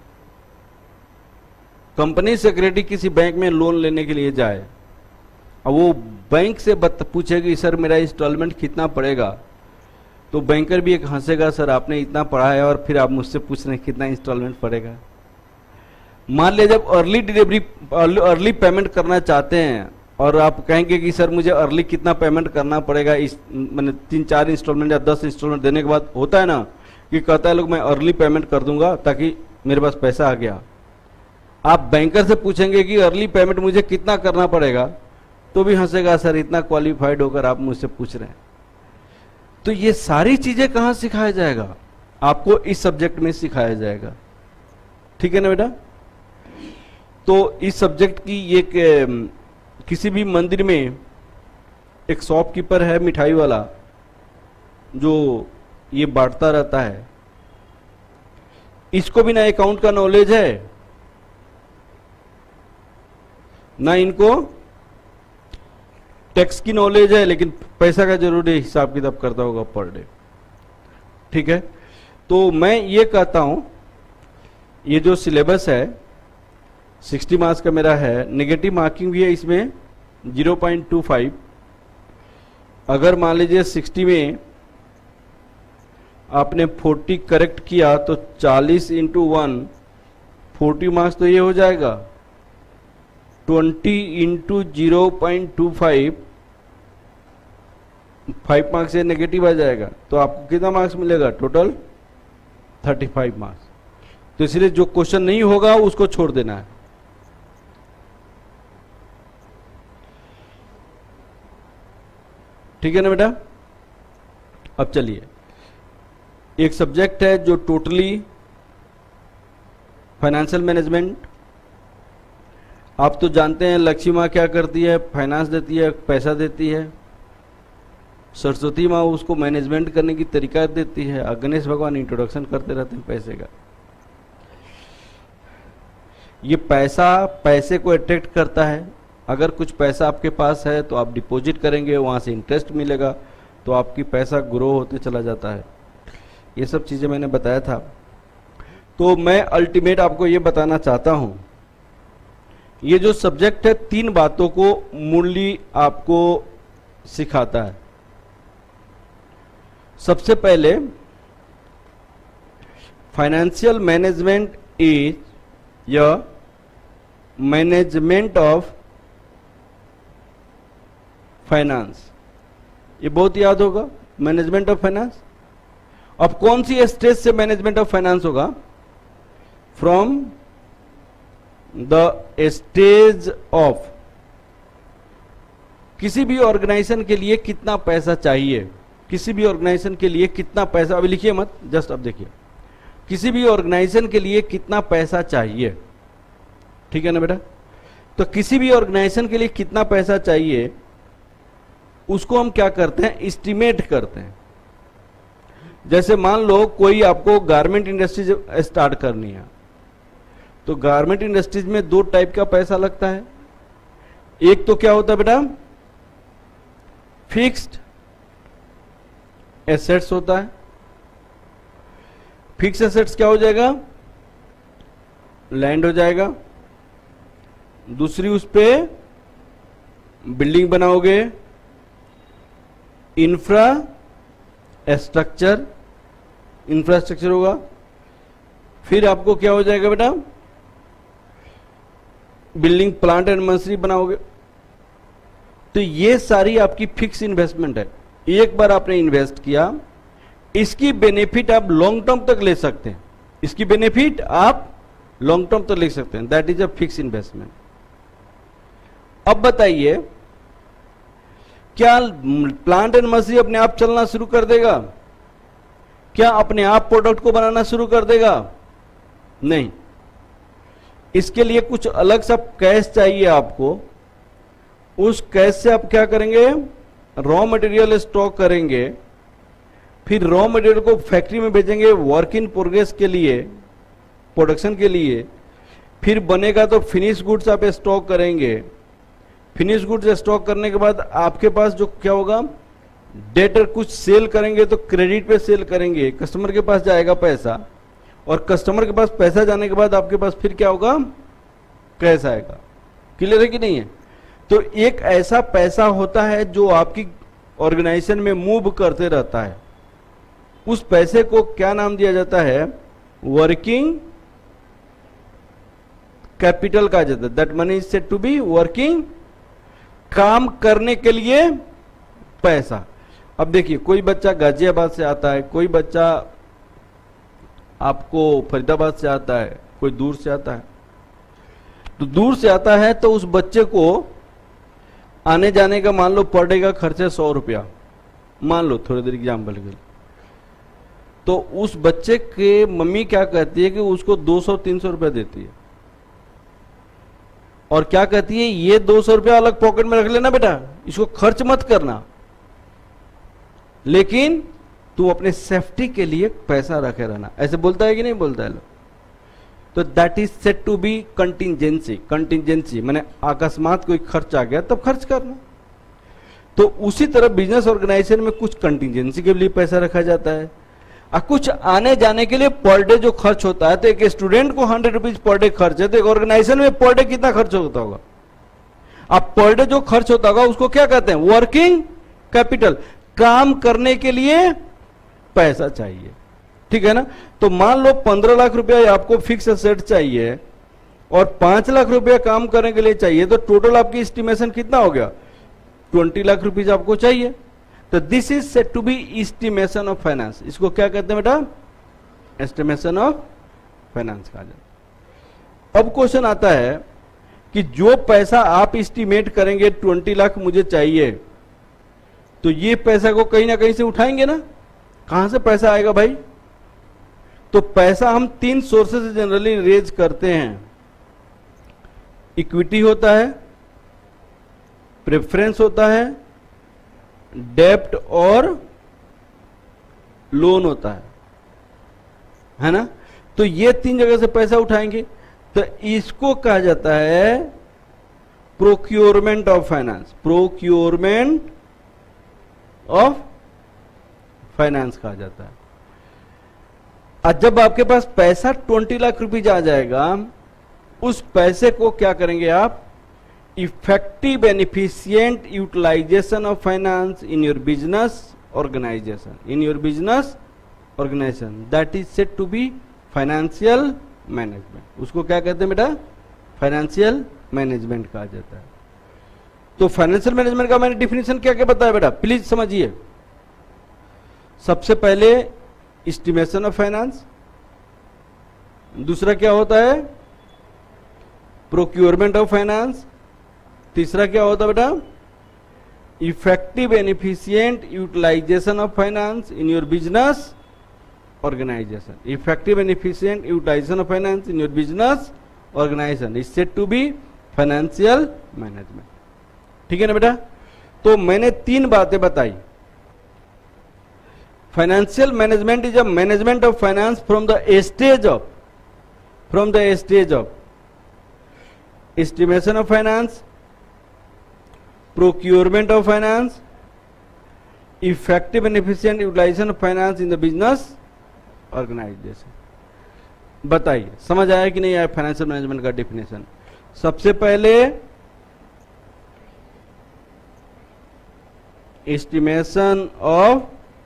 Speaker 1: कंपनी सेक्रेटरी किसी बैंक में लोन लेने के लिए जाए और वो बैंक से पूछेगी सर मेरा इंस्टॉलमेंट कितना पड़ेगा, तो बैंकर भी एक हंसेगा, सर आपने इतना पढ़ा है और फिर आप मुझसे पूछ रहे हैं कितना इंस्टॉलमेंट पड़ेगा। मान लिया जब अर्ली डिलीवरी अर्ली पेमेंट करना चाहते हैं और आप कहेंगे कि सर मुझे अर्ली कितना पेमेंट करना पड़ेगा, इस मैंने तीन चार इंस्टॉलमेंट या दस इंस्टॉलमेंट देने के बाद होता है ना कि कहता है लोग मैं अर्ली पेमेंट कर दूंगा ताकि मेरे पास पैसा आ गया। आप बैंकर से पूछेंगे कि अर्ली पेमेंट मुझे कितना करना पड़ेगा, तो भी हंसेगा, सर इतना क्वालिफाइड होकर आप मुझसे पूछ रहे हैं। तो ये सारी चीजें कहां सिखाया जाएगा? आपको इस सब्जेक्ट में सिखाया जाएगा। ठीक है ना बेटा? तो इस सब्जेक्ट की एक किसी भी मंदिर में एक शॉपकीपर है मिठाई वाला जो ये बांटता रहता है, इसको भी ना अकाउंट का नॉलेज है ना इनको टैक्स की नॉलेज है, लेकिन पैसा का जरूर हिसाब किताब करता होगा पर डे। ठीक है, तो मैं ये कहता हूं ये जो सिलेबस है साठ मार्क्स का मेरा है, नेगेटिव मार्किंग भी है इसमें ज़ीरो पॉइंट टू फाइव। अगर मान लीजिए साठ में आपने चालीस करेक्ट किया तो चालीस इंटू वन फोर्टी मार्क्स तो ये हो जाएगा, twenty into zero point two five five marks से नेगेटिव आ जाएगा, तो आपको कितना मार्क्स मिलेगा टोटल थर्टी फाइव मार्क्स। तो इसलिए जो क्वेश्चन नहीं होगा उसको छोड़ देना है। ठीक है ना बेटा। अब चलिए, एक सब्जेक्ट है जो टोटली फाइनेंशियल मैनेजमेंट। आप तो जानते हैं लक्ष्मी माँ क्या करती है, फाइनेंस देती है, पैसा देती है। सरस्वती माँ उसको मैनेजमेंट करने की तरीका देती है, और गणेश भगवान इंट्रोडक्शन करते रहते हैं पैसे का। ये पैसा पैसे को अट्रैक्ट करता है। अगर कुछ पैसा आपके पास है तो आप डिपॉजिट करेंगे, वहां से इंटरेस्ट मिलेगा, तो आपकी पैसा ग्रो होते चला जाता है। ये सब चीजें मैंने बताया था। तो मैं अल्टीमेट आपको ये बताना चाहता हूं, ये जो सब्जेक्ट है तीन बातों को मूल्य आपको सिखाता है। सबसे पहले फाइनेंशियल मैनेजमेंट इज या मैनेजमेंट ऑफ फाइनेंस, ये बहुत याद होगा, मैनेजमेंट ऑफ फाइनेंस। अब कौन सी स्टेज से मैनेजमेंट ऑफ फाइनेंस होगा? फ्रॉम द स्टेज ऑफ किसी भी ऑर्गेनाइजेशन के लिए कितना पैसा चाहिए, किसी भी ऑर्गेनाइजेशन के लिए कितना पैसा, अभी लिखिए मत, जस्ट अब देखिए, किसी भी ऑर्गेनाइजेशन के लिए कितना पैसा चाहिए। ठीक है ना बेटा। तो किसी भी ऑर्गेनाइजेशन के लिए कितना पैसा चाहिए उसको हम क्या करते हैं, एस्टिमेट करते हैं। जैसे मान लो कोई आपको गारमेंट इंडस्ट्रीज स्टार्ट करनी है, तो गारमेंट इंडस्ट्रीज में दो टाइप का पैसा लगता है। एक तो क्या होता है बेटा, फिक्स्ड एसेट्स होता है। फिक्स्ड एसेट्स क्या हो जाएगा, लैंड हो जाएगा। दूसरी उस पे बिल्डिंग बनाओगे, इंफ्रा स्ट्रक्चर, इंफ्रास्ट्रक्चर होगा। फिर आपको क्या हो जाएगा बेटा, बिल्डिंग, प्लांट एंड मशीनरी बनाओगे। तो ये सारी आपकी फिक्स इन्वेस्टमेंट है। एक बार आपने इन्वेस्ट किया, इसकी बेनिफिट आप लॉन्ग टर्म तक ले सकते हैं, इसकी बेनिफिट आप लॉन्ग टर्म तक ले सकते हैं, that is a fix investment. अब बताइए, क्या प्लांट एंड मशीनरी अपने आप चलना शुरू कर देगा? क्या अपने आप प्रोडक्ट को बनाना शुरू कर देगा? नहीं, इसके लिए कुछ अलग सा कैश चाहिए आपको। उस कैश से आप क्या करेंगे, रॉ मटेरियल स्टॉक करेंगे, फिर रॉ मटेरियल को फैक्ट्री में भेजेंगे वर्क इन प्रोग्रेस के लिए, प्रोडक्शन के लिए। फिर बनेगा तो फिनिश गुड्स आप स्टॉक करेंगे। फिनिश गुड्स स्टॉक करने के बाद आपके पास जो क्या होगा, डेटर कुछ सेल करेंगे तो क्रेडिट पे सेल करेंगे, कस्टमर के पास जाएगा पैसा, और कस्टमर के पास पैसा जाने के बाद आपके पास फिर क्या होगा, कैश आएगा। क्लियर है कि नहीं है? तो एक ऐसा पैसा होता है जो आपकी ऑर्गेनाइजेशन में मूव करते रहता है। उस पैसे को क्या नाम दिया जाता है, वर्किंग कैपिटल कहा जाता है। That money is said to be working, काम करने के लिए पैसा। अब देखिए, कोई बच्चा गाजियाबाद से आता है, कोई बच्चा आपको फरीदाबाद से आता है, कोई दूर से आता है। तो दूर से आता है तो उस बच्चे को आने जाने का मान लो पर डे का खर्चा सौ रुपया, मान लो थोड़ी देर एग्जाम्पल के लिए। तो उस बच्चे के मम्मी क्या कहती है कि उसको दो सौ तीन सौ रुपया देती है। और क्या कहती है, ये दो सौ रुपया अलग पॉकेट में रख लेना बेटा, इसको खर्च मत करना, लेकिन तू अपने सेफ्टी के लिए पैसा रखे रहना। ऐसे बोलता है कि नहीं बोलता है लोग? तो that is said to be contingency. Contingency माने अकस्मात कोई खर्च आ गया तब खर्च करना। तो उसी तरह बिजनेस ऑर्गेनाइजेशन में कुछ कंटिजेंसी के लिए पैसा रखा जाता है और कुछ आने जाने के लिए पर डे जो खर्च होता है। तो एक स्टूडेंट को हंड्रेड रुपीज पर डे खर्च है, तो एक ऑर्गेनाइजेशन में पर डे कितना खर्च होता होगा? अब पर डे जो खर्च होता होगा उसको क्या कहते हैं? Working capital. काम करने के लिए पैसा चाहिए, ठीक है ना। तो मान लो पंद्रह लाख रुपया आपको फिक्स एसेट चाहिए और पांच लाख रुपया काम करने के लिए चाहिए, तो टोटल आपकी एस्टिमेशन कितना हो गया? ट्वेंटी लाख रुपीज आपको चाहिए। तो this is said to be estimation of finance. इसको क्या कहते हैं बेटा? एस्टिमेशन ऑफ फाइनेंस कहा जाता है। अब क्वेश्चन आता है कि जो पैसा आप एस्टिमेट करेंगे ट्वेंटी लाख मुझे चाहिए, तो ये पैसा को कहीं ना कहीं से उठाएंगे ना। कहां से पैसा आएगा भाई? तो पैसा हम तीन सोर्सेस से जनरली रेज करते हैं। इक्विटी होता है, प्रेफरेंस होता है, डेब्ट और लोन होता है, है ना। तो ये तीन जगह से पैसा उठाएंगे, तो इसको कहा जाता है procurement of finance. Procurement of finance कहा जाता है। और जब आपके पास पैसा ट्वेंटी लाख रुपीज आ जाएगा, उस पैसे को क्या करेंगे आप? Effective and efficient utilization of finance in your business organization. In your business organization that is said to be financial management. उसको क्या कहते हैं बेटा? फाइनेंशियल मैनेजमेंट कहा जाता है। तो फाइनेंशियल मैनेजमेंट का मैंने डिफिनेशन क्या क्या बताया बेटा, प्लीज समझिए। सबसे पहले एस्टिमेशन ऑफ फाइनेंस, दूसरा क्या होता है? प्रोक्योरमेंट ऑफ फाइनेंस, तीसरा क्या होता है बेटा? Effective and efficient utilization of finance in your business organization. Effective and efficient utilization of finance in your business organization is said to be financial management, ठीक है ना बेटा। तो मैंने तीन बातें बताई। Financial management is a management of finance from the stage of from the stage of estimation of finance, procurement of finance, effective and efficient utilization of finance in the business organisation. बताइए समझ आया कि नहीं आया financial management का definition? सबसे पहले estimation of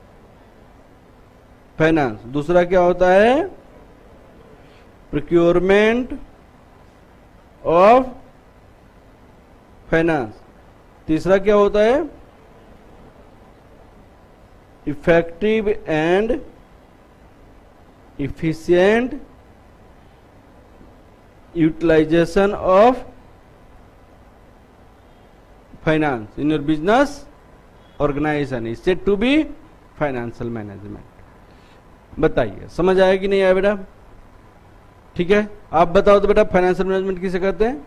Speaker 1: finance, दूसरा क्या होता है? प्रोक्योरमेंट ऑफ फाइनेंस, तीसरा क्या होता है? Effective and efficient utilization of finance in your business organization is said to be financial management. बताइए समझ आया कि नहीं आया बेटा? ठीक है, आप बताओ तो बेटा फाइनेंशियल मैनेजमेंट किसे कहते हैं?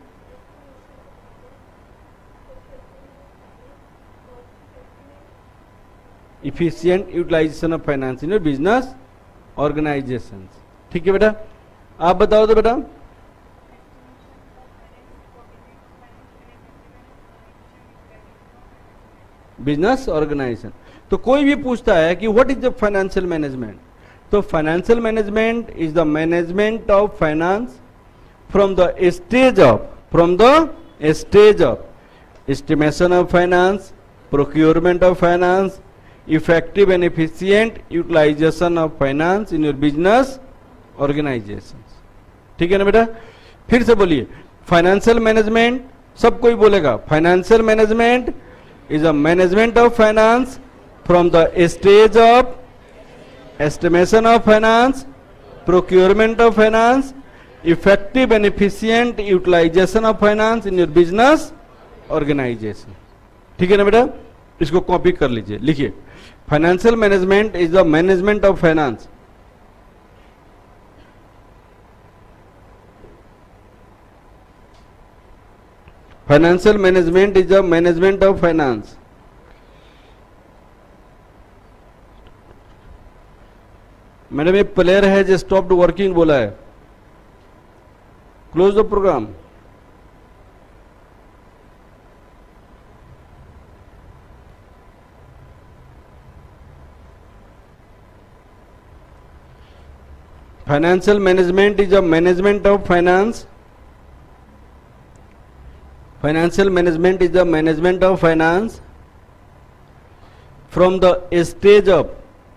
Speaker 1: Efficient utilization of finance in your business organization. ठीक है बेटा, आप बताओ तो बेटा। Business organization. तो कोई भी पूछता है कि what is the financial management, तो financial management is the management of finance from the stage of from the stage of estimation of finance, procurement of finance, effective and efficient utilization of finance in your business organization. ठीक है ना बेटा? फिर से बोलिए, financial management, सब कोई बोलेगा, financial management is a management of finance from the stage of estimation of finance, procurement of finance, effective and efficient utilization of finance in your business organization। ठीक है ना बेटा? इसको कॉपी कर लीजिए, लिखिए, financial management is the management of finance financial management is the management of finance. Madam ये player है जो स्टॉप्ड वर्किंग बोला है, close the program. Financial management is a management of finance. Financial management is the management of finance from the stage of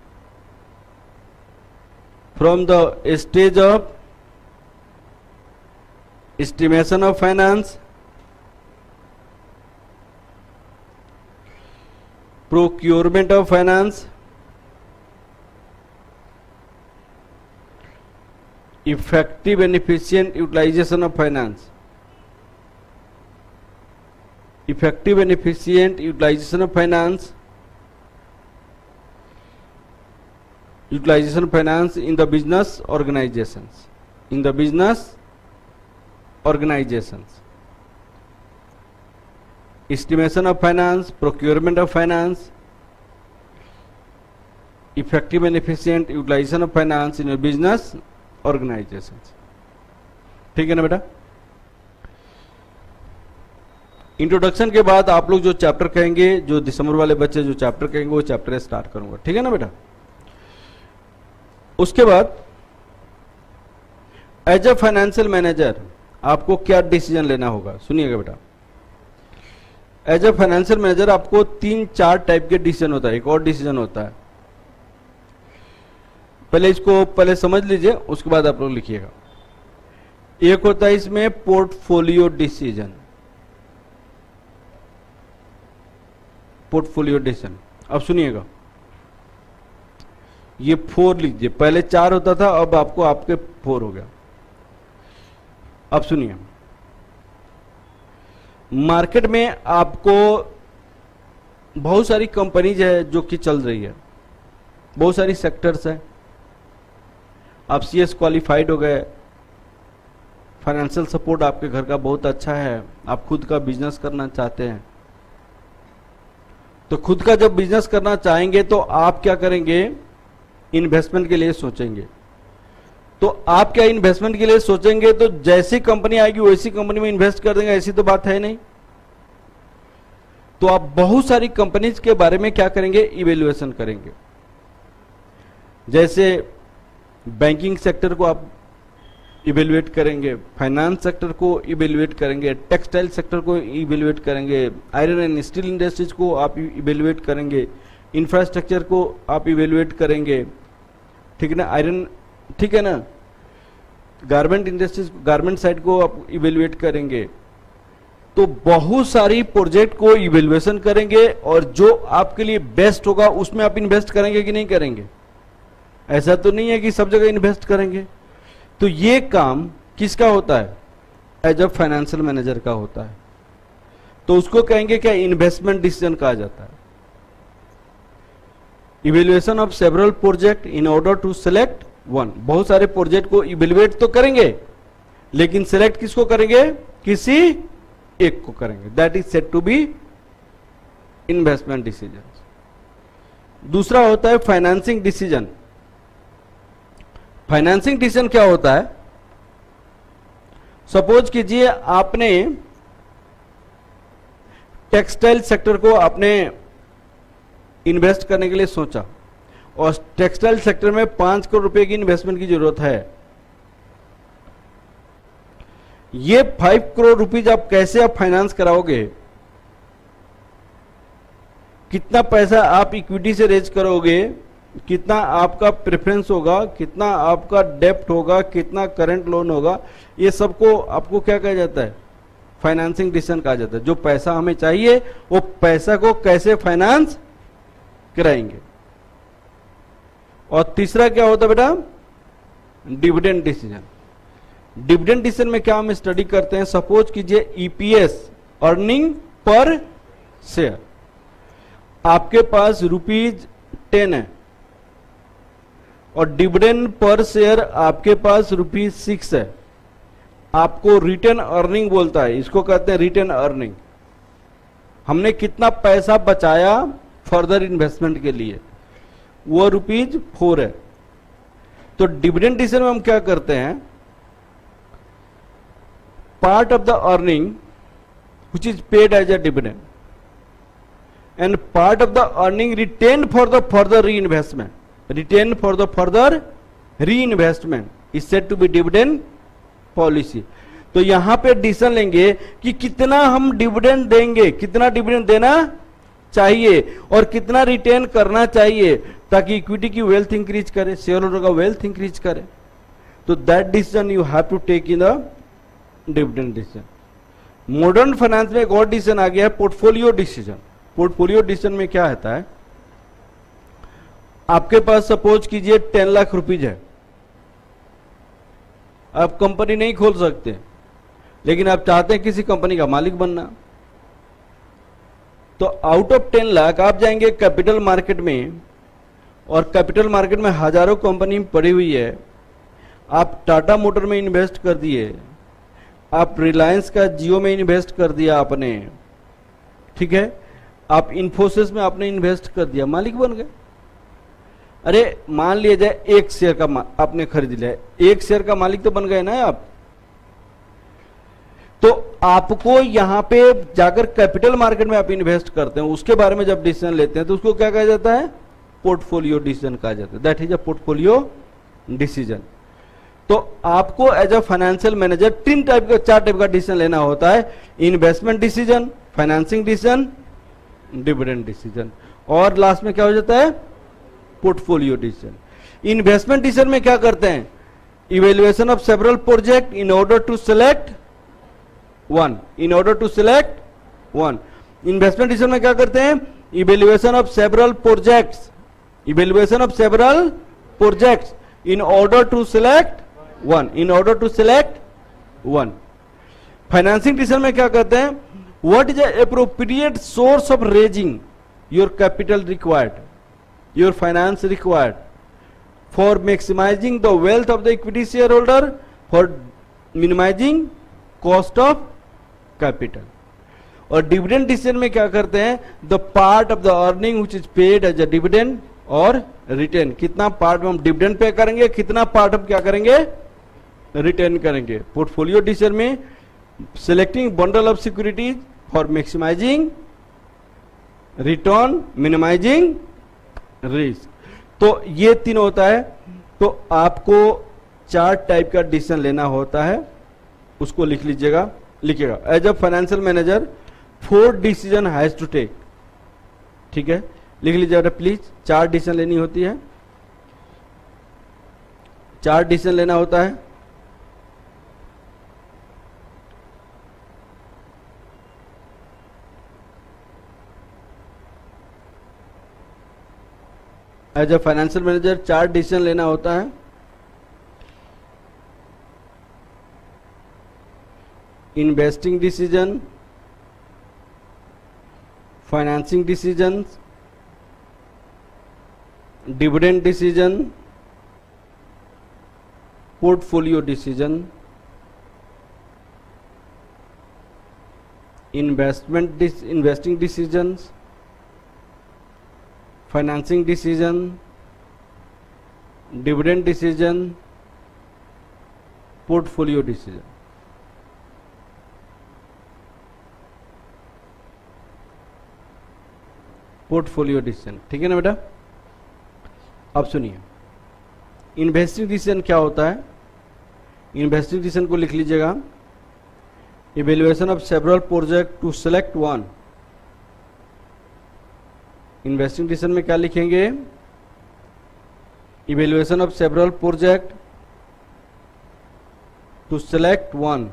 Speaker 1: from the stage of estimation of finance, procurement of finance, effective and efficient utilization of finance, effective and efficient utilization of finance, utilization of finance in the business organizations, in the business organizations, estimation of finance, procurement of finance, effective and efficient utilization of finance in a business organization. ठीक है ना बेटा। Introduction के बाद आप लोग जो chapter कहेंगे, जो दिसंबर वाले बच्चे जो चैप्टर कहेंगे वो चैप्टर स्टार्ट करूंगा। ठीक है ना बेटा। उसके बाद एज अ फाइनेंशियल मैनेजर आपको क्या डिसीजन लेना होगा, सुनिएगा बेटा। एज अ फाइनेंशियल मैनेजर आपको तीन चार टाइप के डिसीजन होता है। एक और डिसीजन होता है, पहले इसको पहले समझ लीजिए, उसके बाद आप लोग लिखिएगा। एक होता है इसमें पोर्टफोलियो डिसीजन, पोर्टफोलियो डिसीजन। अब सुनिएगा, ये फोर लीजिए, पहले चार होता था, अब आपको आपके फोर हो गया। अब सुनिए, मार्केट में आपको बहुत सारी कंपनीज है जो कि चल रही है, बहुत सारी सेक्टर्स है। आप सीएस क्वालिफाइड हो गए, फाइनेंशियल सपोर्ट आपके घर का बहुत अच्छा है, आप खुद का बिजनेस करना चाहते हैं, तो खुद का जब बिजनेस करना चाहेंगे तो आप क्या करेंगे, इन्वेस्टमेंट के लिए सोचेंगे। तो आप क्या इन्वेस्टमेंट के लिए सोचेंगे तो जैसी कंपनी आएगी वैसी कंपनी में इन्वेस्ट कर देंगे, ऐसी तो बात है नहीं। तो आप बहुत सारी कंपनीज के बारे में क्या करेंगे, इवेल्युएशन करेंगे। जैसे बैंकिंग सेक्टर को आप इवेल्युएट करेंगे, फाइनेंस सेक्टर को इवेल्युएट करेंगे, टेक्सटाइल सेक्टर को इवेल्युएट करेंगे, आयरन एंड स्टील इंडस्ट्रीज को आप इवेल्युएट करेंगे, इंफ्रास्ट्रक्चर को आप इवेल्युएट करेंगे। ठीक है ना, आयरन, ठीक है ना, गारमेंट इंडस्ट्रीज, गारमेंट साइड को आप इवेल्युएट करेंगे। तो बहुत सारी प्रोजेक्ट को इवेल्युएशन करेंगे और जो आपके लिए बेस्ट होगा उसमें आप इन्वेस्ट करेंगे कि नहीं करेंगे। ऐसा तो नहीं है कि सब जगह इन्वेस्ट करेंगे। तो ये काम किसका होता है, एज अ फाइनेंशियल मैनेजर का होता है। तो उसको कहेंगे क्या, इन्वेस्टमेंट डिसीजन कहा जाता है। Evaluation of several project in order to select one. बहुत सारे प्रोजेक्ट को इवेल्युएट तो करेंगे, लेकिन सिलेक्ट किसको करेंगे, किसी एक को करेंगे। That is said to be investment decision. दूसरा होता है फाइनेंसिंग डिसीजन। फाइनेंसिंग डिसीजन क्या होता है, सपोज कीजिए आपने टेक्सटाइल सेक्टर को आपने इन्वेस्ट करने के लिए सोचा और टेक्सटाइल सेक्टर में पांच करोड़ रुपए की इन्वेस्टमेंट की जरूरत है। ये फाइव करोड़ रुपीज आप कैसे आप फाइनेंस कराओगे, कितना पैसा आप इक्विटी से रेज करोगे, कितना आपका प्रेफरेंस होगा, कितना आपका डेप्ट होगा, कितना करंट लोन होगा, ये सबको आपको क्या कहा जाता है, फाइनेंसिंग डिसीजन कहा जाता है। जो पैसा हमें चाहिए वो पैसा को कैसे फाइनेंस कराएंगे। और तीसरा क्या होता है बेटा, डिविडेंड डिसीजन। डिविडेंड डिसीजन में क्या हम स्टडी करते हैं, सपोज कीजिए ईपीएस, अर्निंग पर शेयर, आपके पास रुपीज टेन है और डिविडेंड पर शेयर आपके पास रुपीज सिक्स है। आपको रिटर्न अर्निंग बोलता है, इसको कहते हैं रिटर्न अर्निंग। हमने कितना पैसा बचाया फर्दर इन्वेस्टमेंट के लिए, वो रुपीज फोर है। तो डिविडेंड डिसीजन में हम क्या करते हैं, part of the earning which is paid as a dividend and part of the earning retain for the further reinvestment, retain for the further reinvestment is said to be dividend policy. तो यहां पे decision लेंगे कि कितना हम dividend देंगे, कितना dividend देना चाहिए और कितना रिटेन करना चाहिए ताकि इक्विटी की वेल्थ इंक्रीज करे, शेयर होल्डर का वेल्थ इंक्रीज करे। तो that decision you have to take in the dividend decision. Modern finance में एक और डिसीजन आ गया है, पोर्टफोलियो डिसीजन। पोर्टफोलियो डिसीजन में क्या होता है, आपके पास सपोज कीजिए टेन लाख रुपीज है, आप कंपनी नहीं खोल सकते लेकिन आप चाहते हैं किसी कंपनी का मालिक बनना। तो आउट ऑफ टेन लाख आप जाएंगे कैपिटल मार्केट में, और कैपिटल मार्केट में हजारों कंपनी पड़ी हुई है। आप टाटा मोटर में इन्वेस्ट कर दिए, आप रिलायंस का जियो में इन्वेस्ट कर दिया आपने, ठीक है, आप इन्फोसिस में आपने इन्वेस्ट कर दिया, मालिक बन गए। अरे मान लिया जाए एक शेयर का आपने खरीद लिया, एक शेयर का मालिक तो बन गए ना आप। तो आपको यहां पे जाकर कैपिटल मार्केट में आप इन्वेस्ट करते हैं, उसके बारे में जब डिसीजन लेते हैं तो उसको क्या कहा जाता है, पोर्टफोलियो डिसीजन कहा जाता है। That is a portfolio decision. तो आपको एज अ फाइनेंशियल मैनेजर तीन टाइप का, चार टाइप का डिसीजन लेना होता है, investment decision, financing decision, dividend decision, और लास्ट में क्या हो जाता है, पोर्टफोलियो डिसीजन। इन्वेस्टमेंट डिसीजन में क्या करते हैं, evaluation of several project in order to select one, in order to select one. Investment decision में क्या करते हैं, evaluation of several projects, evaluation of several projects in order to select one, in order to select one. Financing decision में क्या कहते हैं, what is appropriate source of raising your capital required, your finance required for maximizing the wealth of the equity shareholder, for minimising cost of capital. और dividend decision में क्या करते हैं, the part of the earning which is paid as a dividend और retain, कितना part में हम dividend pay करेंगे, कितना पार्ट हम क्या करेंगे, रिटेन करेंगे। पोर्टफोलियो डिसीजन में selecting bundle of securities for maximizing return, minimizing risk. तो ये तीन होता है। तो आपको चार टाइप का डिसीजन लेना होता है, उसको लिख लीजिएगा, लिखिएगा। As a financial manager four decision has to take, ठीक है, लिख लीजिएगा प्लीज। चार डिसीजन लेनी होती है, चार डिसीजन लेना होता है। एज अ फाइनेंशियल मैनेजर चार डिसीजन लेना होता है। Investing decision, financing decision, dividend decision, portfolio decision. Investment investing decisions, financing decision, dividend decision, portfolio decision. Portfolio decision, ठीक है ना बेटा। अब सुनिए, इन्वेस्टिंग डिसीजन क्या होता है। इन्वेस्टिंग डिसीजन को लिख लीजिएगा, evaluation of several project to select one. Investing decision में क्या लिखेंगे, evaluation of several project to select one.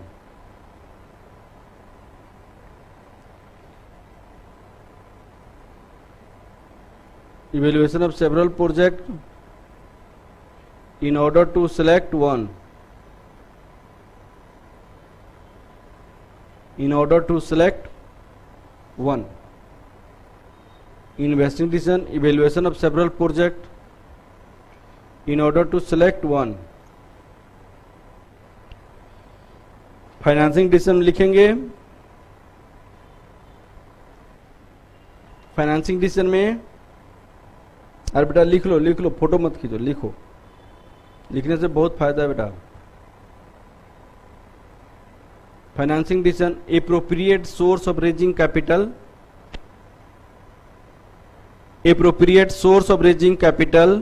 Speaker 1: evaluation of several projects in order to select one, in order to select one. Investing decision, evaluation of several projects in order to select one. Financing decision लिखेंगे। Financing decision में, अरे बेटा लिख लो लिख लो, photo मत खींचो, लिखो, लिखने से बहुत फायदा है बेटा। Financing decision, appropriate source of raising capital, appropriate source of raising capital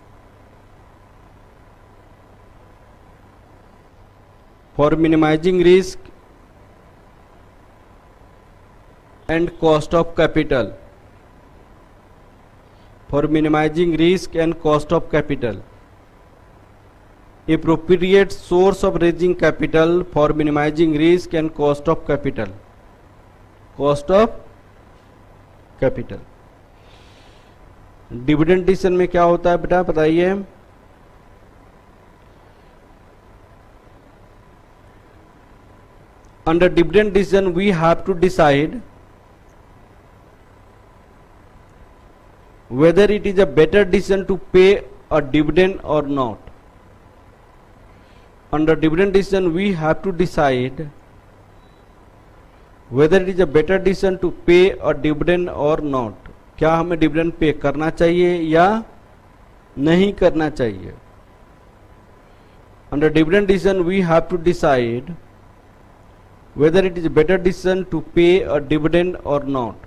Speaker 1: for minimizing risk and cost of capital, for minimizing risk and cost of capital. Appropriate source of raising capital for minimizing risk and cost of capital. Cost of capital. Dividend decision में क्या होता है बेटा बताइए? Under dividend decision we have to decide whether it is a better decision to pay a dividend or not. Under dividend decision we have to decide whether it is a better decision to pay a dividend or not. क्या हमें dividend pay करना चाहिए या नहीं करना चाहिए? Under dividend decision we have to decide whether it is a better decision to pay a dividend or not.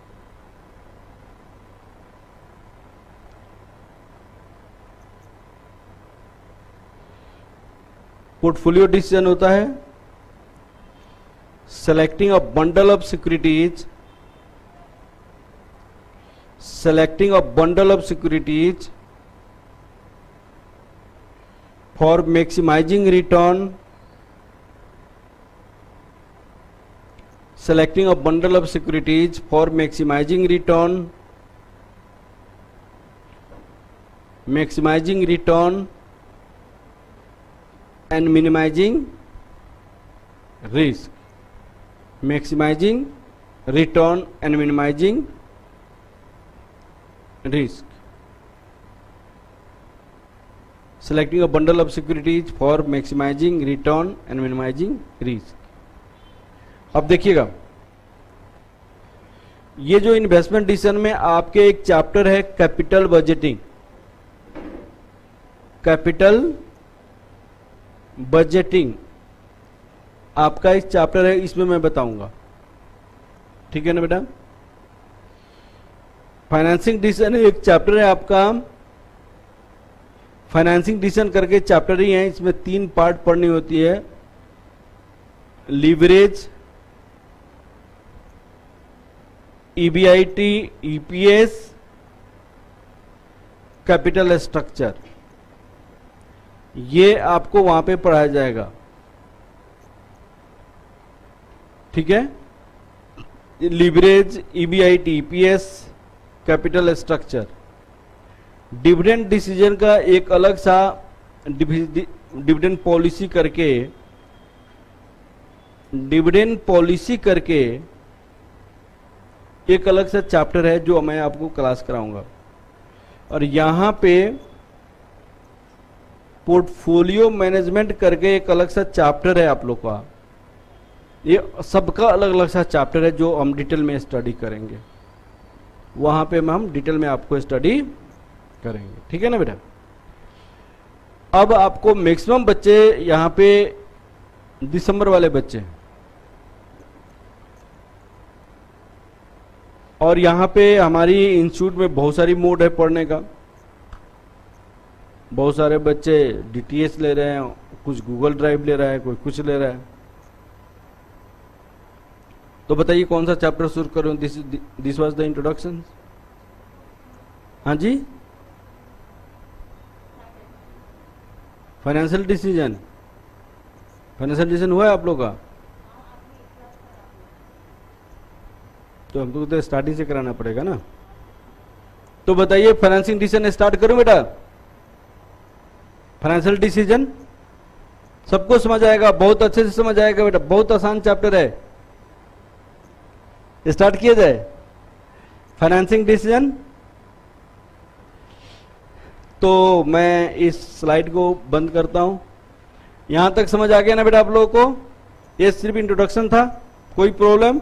Speaker 1: Portfolio decision होता है selecting a bundle of securities, selecting a bundle of securities for maximizing return, selecting a bundle of securities for maximizing return, maximizing return and minimizing risk, maximizing return and minimizing risk, selecting a bundle of securities for maximizing return and minimizing risk. अब देखिएगा, ये जो investment decision में आपके एक chapter है capital budgeting, capital budgeting आपका एक चैप्टर है, इसमें मैं बताऊंगा, ठीक है ना बेटा। फाइनेंसिंग डिसीजन एक चैप्टर है आपका, फाइनेंसिंग डिसीजन करके चैप्टर ही है, इसमें तीन पार्ट पढ़नी होती है, leverage, EBIT, EPS, capital structure, ये आपको वहां पे पढ़ाया जाएगा, ठीक है। Leverage, EBIT, EPS, capital structure. Dividend decision का एक अलग सा डिविडेंड पॉलिसी करके, डिविडेंड पॉलिसी करके एक अलग सा चैप्टर है जो मैं आपको क्लास कराऊंगा। और यहां पे पोर्टफोलियो मैनेजमेंट करके एक अलग सा चैप्टर है आप लोग का, ये सबका अलग अलग सा चैप्टर है जो हम डिटेल में स्टडी करेंगे, वहां पे हम डिटेल में आपको स्टडी करेंगे, ठीक है ना बेटा। अब आपको मैक्सिमम बच्चे यहां पे दिसंबर वाले बच्चे हैं, और यहाँ पे हमारी इंस्टीट्यूट में बहुत सारी मोड है पढ़ने का, बहुत सारे बच्चे डीटीएस ले रहे हैं, कुछ गूगल ड्राइव ले रहा है, कोई कुछ ले रहा है। तो बताइए कौन सा चैप्टर शुरू करूं? This this was the introduction. हाँ जी, फाइनेंशियल डिसीजन, फाइनेंशियल डिसीजन हुआ है आप लोग का? तो हमको तो स्टार्टिंग से कराना पड़ेगा ना। तो बताइए फाइनेंसिंग डिसीजन स्टार्ट करूं बेटा? फाइनेंशियल डिसीजन सबको समझ आएगा, बहुत अच्छे से समझ आएगा बेटा, बहुत आसान चैप्टर है। स्टार्ट किया जाए फाइनेंसिंग डिसीजन। तो मैं इस स्लाइड को बंद करता हूं। यहां तक समझ आ गया ना बेटा आप लोगों को? ये सिर्फ इंट्रोडक्शन था, कोई प्रॉब्लम?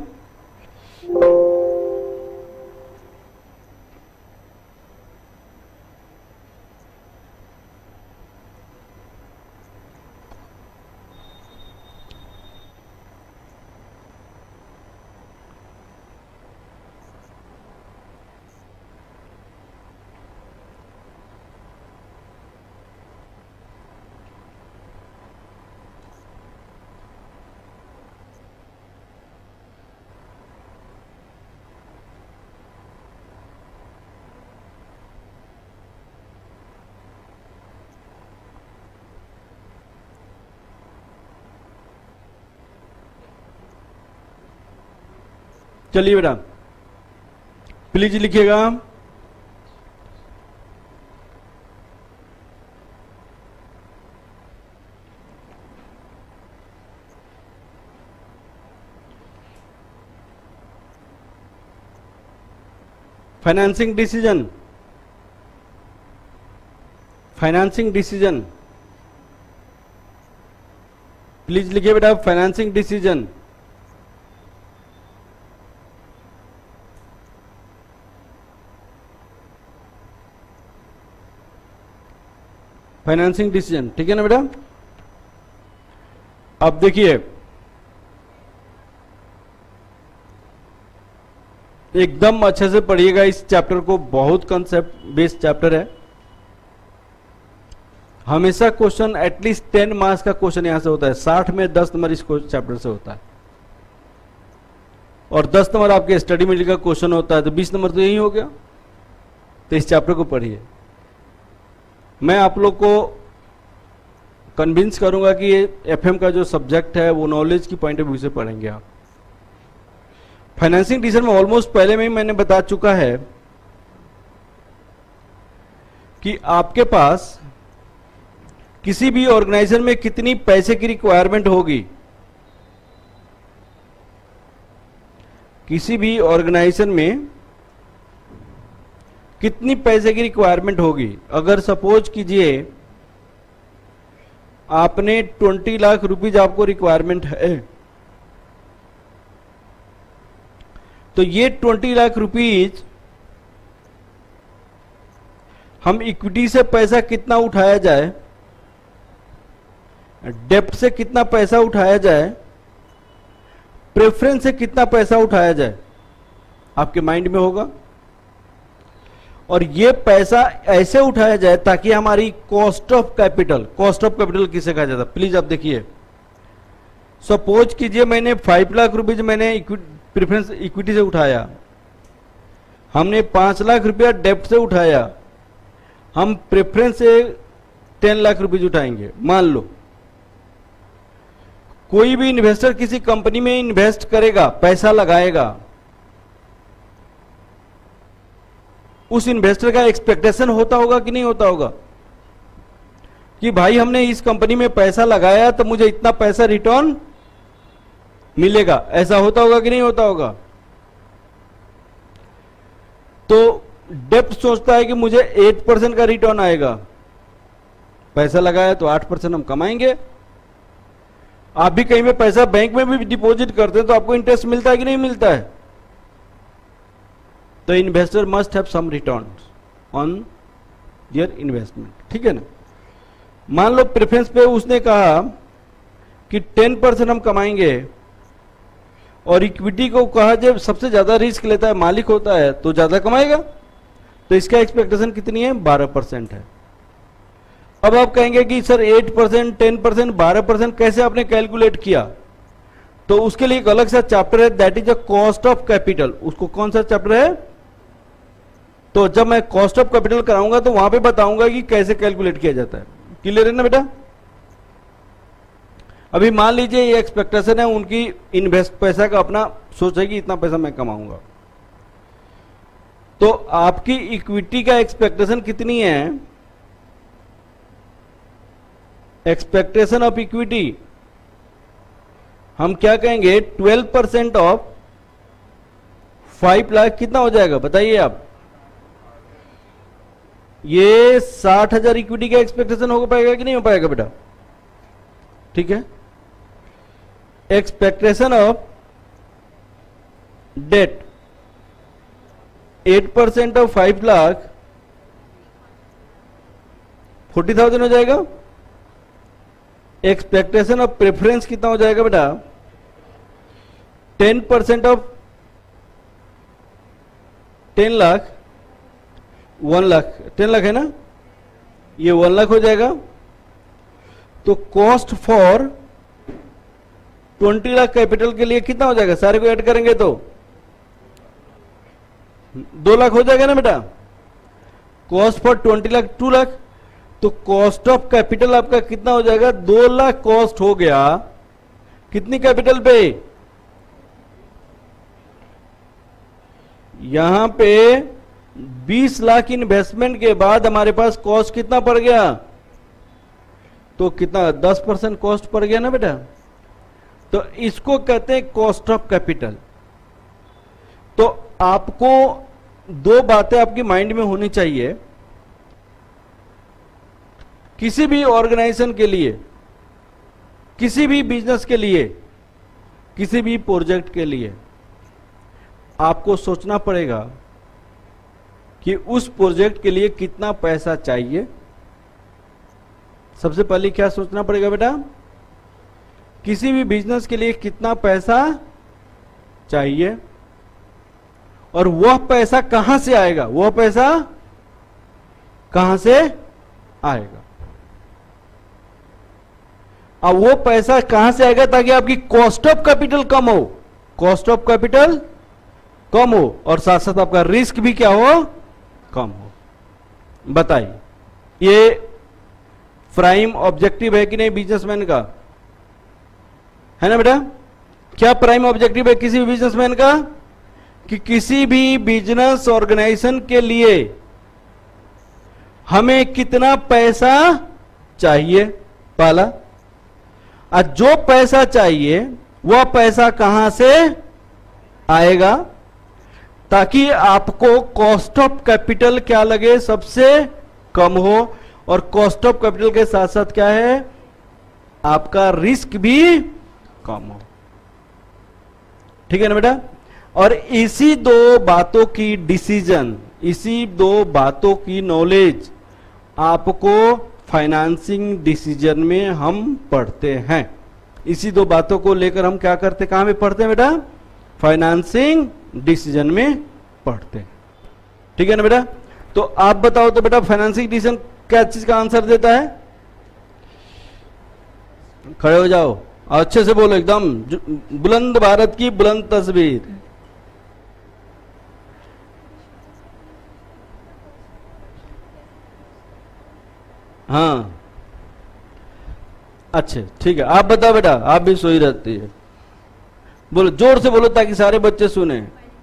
Speaker 1: चलिए बेटा प्लीज लिखिएगा। Financing decision, financing decision, please लिखिए बेटा फाइनेंसिंग डिसीजन। फाइनेंसिंग डिसीजन, ठीक है ना बेटा? अब देखिए एकदम अच्छे से पढ़िएगा इस चैप्टर को, बहुत कंसेप्ट बेस्ड चैप्टर है। हमेशा क्वेश्चन एटलीस्ट टेन मार्क्स का क्वेश्चन यहां से होता है, साठ में दस नंबर इस चैप्टर से होता है, और दस नंबर आपके स्टडी मटेरियल का क्वेश्चन होता है, तो बीस नंबर तो यही हो गया। तो इस चैप्टर को पढ़िए, मैं आप लोग को कन्विंस करूंगा कि ये एफएम का जो सब्जेक्ट है वो नॉलेज की पॉइंट ऑफ व्यू से पढ़ेंगे आप। फाइनेंसिंग डिसीजन में ऑलमोस्ट पहले में ही मैंने बता चुका है कि आपके पास किसी भी ऑर्गेनाइजेशन में कितनी पैसे की रिक्वायरमेंट होगी, किसी भी ऑर्गेनाइजेशन में कितनी पैसे की रिक्वायरमेंट होगी। अगर सपोज कीजिए आपने ट्वेंटी लाख रुपीज आपको रिक्वायरमेंट है, तो ये ट्वेंटी लाख रुपीज हम इक्विटी से पैसा कितना उठाया जाए, डेप्ट से कितना पैसा उठाया जाए, प्रेफरेंस से कितना पैसा उठाया जाए, आपके माइंड में होगा। और ये पैसा ऐसे उठाया जाए ताकि हमारी cost of capital, cost of capital किसे कहा जाता है प्लीज आप देखिए। सपोज कीजिए मैंने फाइव लाख रुपीज मैंने प्रेफरेंस इक्विटी से उठाया, हमने पांच लाख रुपया डेप्ट से उठाया, हम प्रेफरेंस से टेन लाख रुपीज उठाएंगे। मान लो कोई भी इन्वेस्टर किसी कंपनी में इन्वेस्ट करेगा, पैसा लगाएगा, उस इन्वेस्टर का एक्सपेक्टेशन होता होगा कि नहीं होता होगा कि भाई हमने इस कंपनी में पैसा लगाया तो मुझे इतना पैसा रिटर्न मिलेगा, ऐसा होता होगा कि नहीं होता होगा? तो डेप्ट सोचता है कि मुझे एट परसेंट का रिटर्न आएगा, पैसा लगाया तो आठ परसेंट हम कमाएंगे। आप भी कहीं पे पैसा बैंक में भी डिपॉजिट करते हैं तो आपको इंटरेस्ट मिलता है कि नहीं मिलता है? तो investor must have some return on their investment, ठीक है ना? मान लो प्रेफरेंस पे उसने कहा कि टेन परसेंट हम कमाएंगे, और इक्विटी को कहा जब सबसे ज्यादा रिस्क लेता है मालिक होता है तो ज्यादा कमाएगा, तो इसका एक्सपेक्टेशन कितनी है? बारह परसेंट है। अब आप कहेंगे कि sir eight percent, ten percent, बारह परसेंट कैसे आपने कैलकुलेट किया? तो उसके लिए एक अलग सा चैप्टर है, that is a cost of capital. उसको कौन सा चैप्टर है? तो जब मैं कॉस्ट ऑफ कैपिटल कराऊंगा तो वहां पे बताऊंगा कि कैसे कैलकुलेट किया जाता है। क्लियर है ना बेटा? अभी मान लीजिए ये एक्सपेक्टेशन है उनकी, इन्वेस्ट पैसा का अपना सोचे कि इतना पैसा मैं कमाऊंगा, तो आपकी इक्विटी का एक्सपेक्टेशन कितनी है? एक्सपेक्टेशन ऑफ इक्विटी हम क्या कहेंगे? Twelve percent of five lakh कितना हो जाएगा बताइए आप? ये साठ हजार इक्विटी का एक्सपेक्टेशन हो पाएगा कि नहीं हो पाएगा बेटा? ठीक है। Expectation of debt eight percent of five lakh forty thousand हो जाएगा। एक्सपेक्टेशन ऑफ प्रेफरेंस कितना हो जाएगा बेटा, ten percent of ten lakh, one lakh, ten lakh है ना, ये वन लाख हो जाएगा। तो cost for twenty lakh capital के लिए कितना हो जाएगा, सारे को ऐड करेंगे तो दो लाख हो जाएगा ना बेटा। Cost for twenty lakh two lakh, तो कॉस्ट ऑफ कैपिटल आपका कितना हो जाएगा, दो लाख कॉस्ट हो गया कितनी कैपिटल पे, यहां पे बीस लाख इन्वेस्टमेंट के बाद हमारे पास कॉस्ट कितना पड़ गया, तो कितना दस परसेंट कॉस्ट पड़ गया ना बेटा। तो इसको कहते हैं कॉस्ट ऑफ कैपिटल। तो आपको दो बातें आपकी माइंड में होनी चाहिए, किसी भी ऑर्गेनाइजेशन के लिए, किसी भी बिजनेस के लिए, किसी भी प्रोजेक्ट के लिए आपको सोचना पड़ेगा कि उस प्रोजेक्ट के लिए कितना पैसा चाहिए। सबसे पहले क्या सोचना पड़ेगा बेटा, किसी भी बिजनेस के लिए कितना पैसा चाहिए और वह पैसा कहां से आएगा, वह पैसा कहां से आएगा। अब वो पैसा कहां से आएगा ताकि आपकी कॉस्ट ऑफ कैपिटल कम हो, कॉस्ट ऑफ कैपिटल कम हो और साथ साथ आपका रिस्क भी क्या हो, कम हो। बताइए ये प्राइम ऑब्जेक्टिव है कि नहीं बिजनेसमैन का, है ना बेटा। क्या प्राइम ऑब्जेक्टिव है किसी भी बिजनेसमैन का, कि किसी भी बिजनेस ऑर्गेनाइजेशन के लिए हमें कितना पैसा चाहिए पहला, और जो पैसा चाहिए वह पैसा कहां से आएगा ताकि आपको कॉस्ट ऑफ कैपिटल क्या लगे, सबसे कम हो। और कॉस्ट ऑफ कैपिटल के साथ साथ क्या है, आपका रिस्क भी कम हो। ठीक है ना बेटा। और इसी दो बातों की डिसीजन, इसी दो बातों की नॉलेज आपको फाइनेंसिंग डिसीजन में हम पढ़ते हैं। इसी दो बातों को लेकर हम क्या करते, कहां में पढ़ते हैं बेटा, फाइनेंसिंग डिसीजन में पढ़ते हैं। ठीक है ना बेटा। तो आप बताओ तो बेटा फाइनेंसिंग डिसीजन क्या चीज का आंसर देता है, खड़े हो जाओ अच्छे से बोलो, एकदम बुलंद भारत की बुलंद तस्वीर। हाँ अच्छे ठीक है, आप बताओ बेटा, आप भी सोई रहती है, बोलो जोर से बोलो ताकि सारे बच्चे सुने।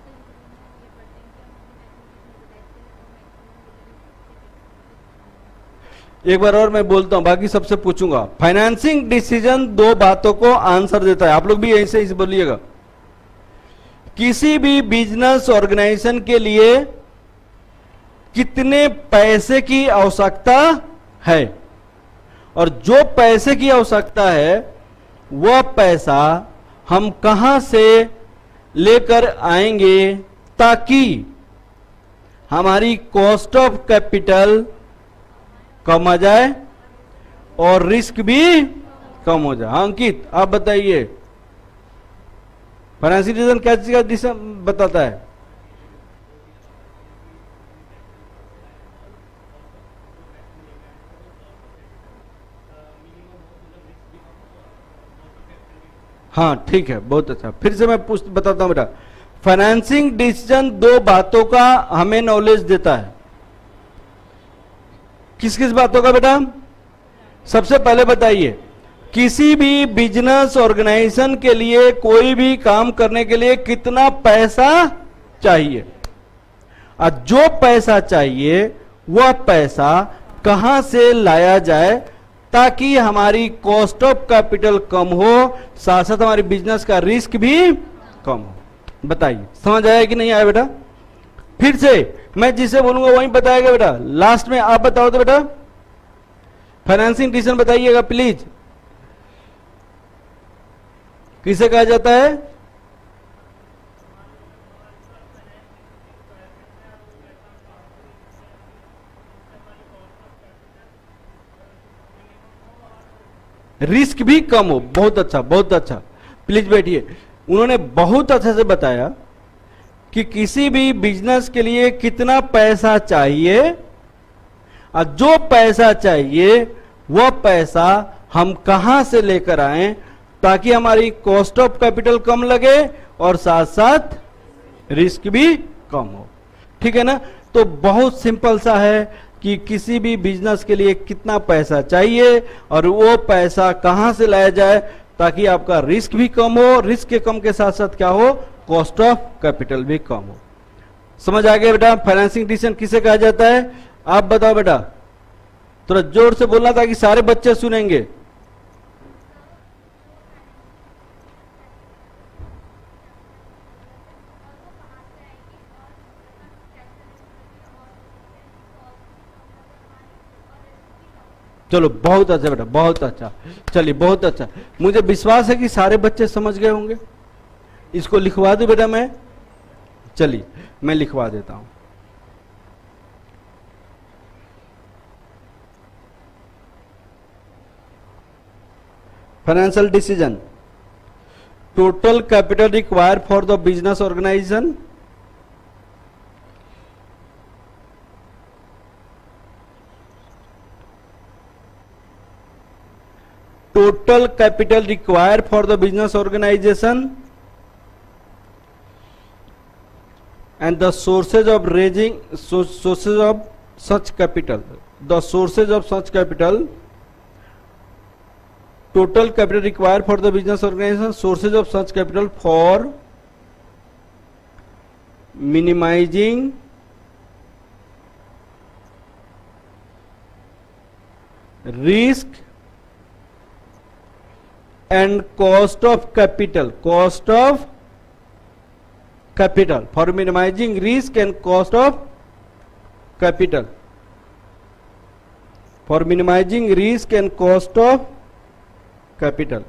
Speaker 1: एक बार और मैं बोलता हूं, बाकी सबसे पूछूंगा। फाइनेंसिंग डिसीजन दो बातों को आंसर देता है, आप लोग भी ऐसे ही बोलिएगा। किसी भी बिजनेस ऑर्गेनाइजेशन के लिए कितने पैसे की आवश्यकता है और जो पैसे की आवश्यकता है वह पैसा हम कहां से लेकर आएंगे ताकि हमारी कॉस्ट ऑफ कैपिटल कम आ जाए और रिस्क भी कम हो जाए। हाँ अंकित आप बताइए, फाइनेंशियल डिसीजन क्या चीज का डिसीजन बताता है? हाँ ठीक है, बहुत अच्छा। फिर से मैं पूछ बताता हूं बेटा, फाइनेंसिंग डिसीजन दो बातों का हमें नॉलेज देता है। किस किस बातों का बेटा? सबसे पहले बताइए, किसी भी बिजनेस ऑर्गेनाइजेशन के लिए कोई भी काम करने के लिए कितना पैसा चाहिए और जो पैसा चाहिए वह पैसा कहां से लाया जाए ताकि हमारी कॉस्ट ऑफ कैपिटल कम हो, साथ साथ हमारी बिजनेस का रिस्क भी कम हो। बताइए समझ आया कि नहीं आया बेटा? फिर से मैं जिसे बोलूंगा वही बताएगा बेटा। लास्ट में आप बताओ तो बेटा, फाइनेंसिंग डिसीजन बताइएगा प्लीज। किसे कहा जाता है? रिस्क भी कम हो। बहुत अच्छा, बहुत अच्छा, प्लीज बैठिए। उन्होंने बहुत अच्छे से बताया कि किसी भी बिजनेस के लिए कितना पैसा चाहिए, और जो पैसा चाहिए वह पैसा हम कहां से लेकर आए ताकि हमारी कॉस्ट ऑफ कैपिटल कम लगे और साथ साथ रिस्क भी कम हो। ठीक है ना? तो बहुत सिंपल सा है कि किसी भी बिजनेस के लिए कितना पैसा चाहिए और वो पैसा कहां से लाया जाए ताकि आपका रिस्क भी कम हो, रिस्क के कम के साथ साथ क्या हो, कॉस्ट ऑफ कैपिटल भी कम हो। समझ आ गया बेटा? फाइनेंसिंग डिसीजन किसे कहा जाता है? आप बताओ बेटा, थोड़ा जोर से बोलना ताकि सारे बच्चे सुनेंगे। चलो बहुत अच्छा बेटा, बहुत अच्छा, चलिए बहुत अच्छा। मुझे विश्वास है कि सारे बच्चे समझ गए होंगे। इसको लिखवा दूं बेटा मैं? चलिए मैं लिखवा देता हूं। Financial decision, total capital required for the business organization, total capital required for the business organization and the sources of raising so, sources of such capital, the sources of such capital, total capital required for the business organization, sources of such capital for minimizing risk and cost of capital, cost of capital, for minimizing risk and cost of capital, for minimizing risk and cost of capital.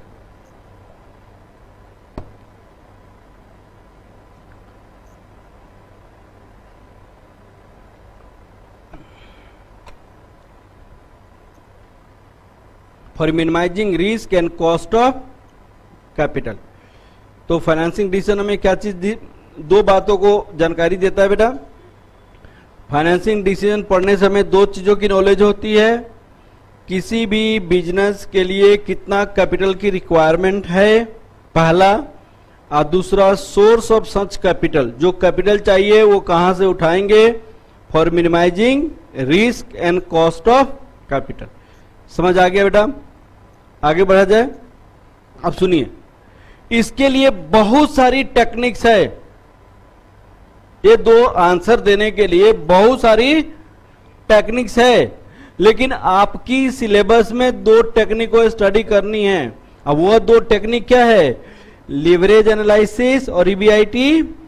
Speaker 1: For minimizing risk and cost of capital. तो financing decision हमें क्या चीज दी? दो बातों को जानकारी देता है बेटा। फाइनेंसिंग डिसीजन पढ़ने से हमें दो चीजों की नॉलेज होती है, किसी भी बिजनेस के लिए कितना कैपिटल की रिक्वायरमेंट है पहला, और दूसरा सोर्स ऑफ सच कैपिटल, जो कैपिटल चाहिए वो कहां से उठाएंगे, for minimizing risk and cost of capital. समझ आ गया बेटा? आगे बढ़ा जाए। अब सुनिए, इसके लिए बहुत सारी टेक्निक्स है। ये दो आंसर देने के लिए बहुत सारी टेक्निक्स है, लेकिन आपकी सिलेबस में दो टेक्निक को स्टडी करनी है। अब वो दो टेक्निक क्या है? लीवरेज एनालिसिस और ईबीआईटी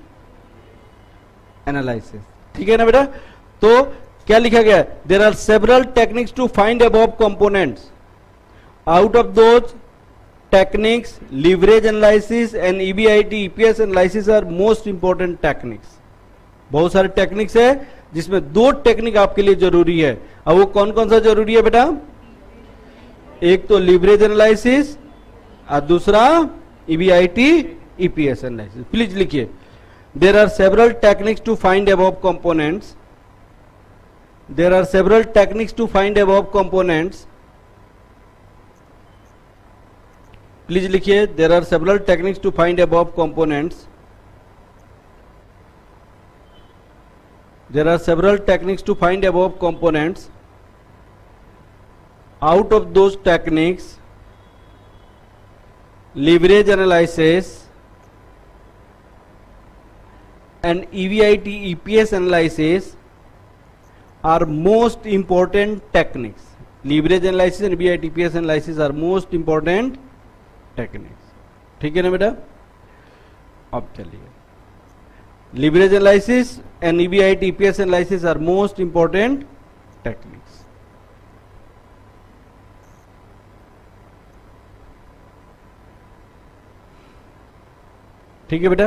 Speaker 1: एनालिसिस। ठीक है ना बेटा? तो क्या लिखा गया है? There are several techniques to find above components, out of those techniques leverage analysis and EBIT EPS analysis are most important techniques. बहुत सारे टेक्निक्स है जिसमें दो टेक्निक आपके लिए जरूरी है। अब वो कौन कौन सा जरूरी है बेटा? एक तो लीवरेज एनालिसिस और दूसरा ईबीआईटी ईपीएस एनालिसिस। प्लीज लिखिए, there are several techniques to find above components, there are several techniques to find above components. Please लिखिए, there are several techniques to find above components. There are several techniques to find above components. Out of those techniques, leverage analysis and E V I T E P S analysis are most important techniques. Leverage analysis and E V I T E P S analysis are most important techniques. ठीक है ना बेटा? अब चलिए, leverage analysis and E V I T E P S analysis are most important techniques. ठीक है बेटा।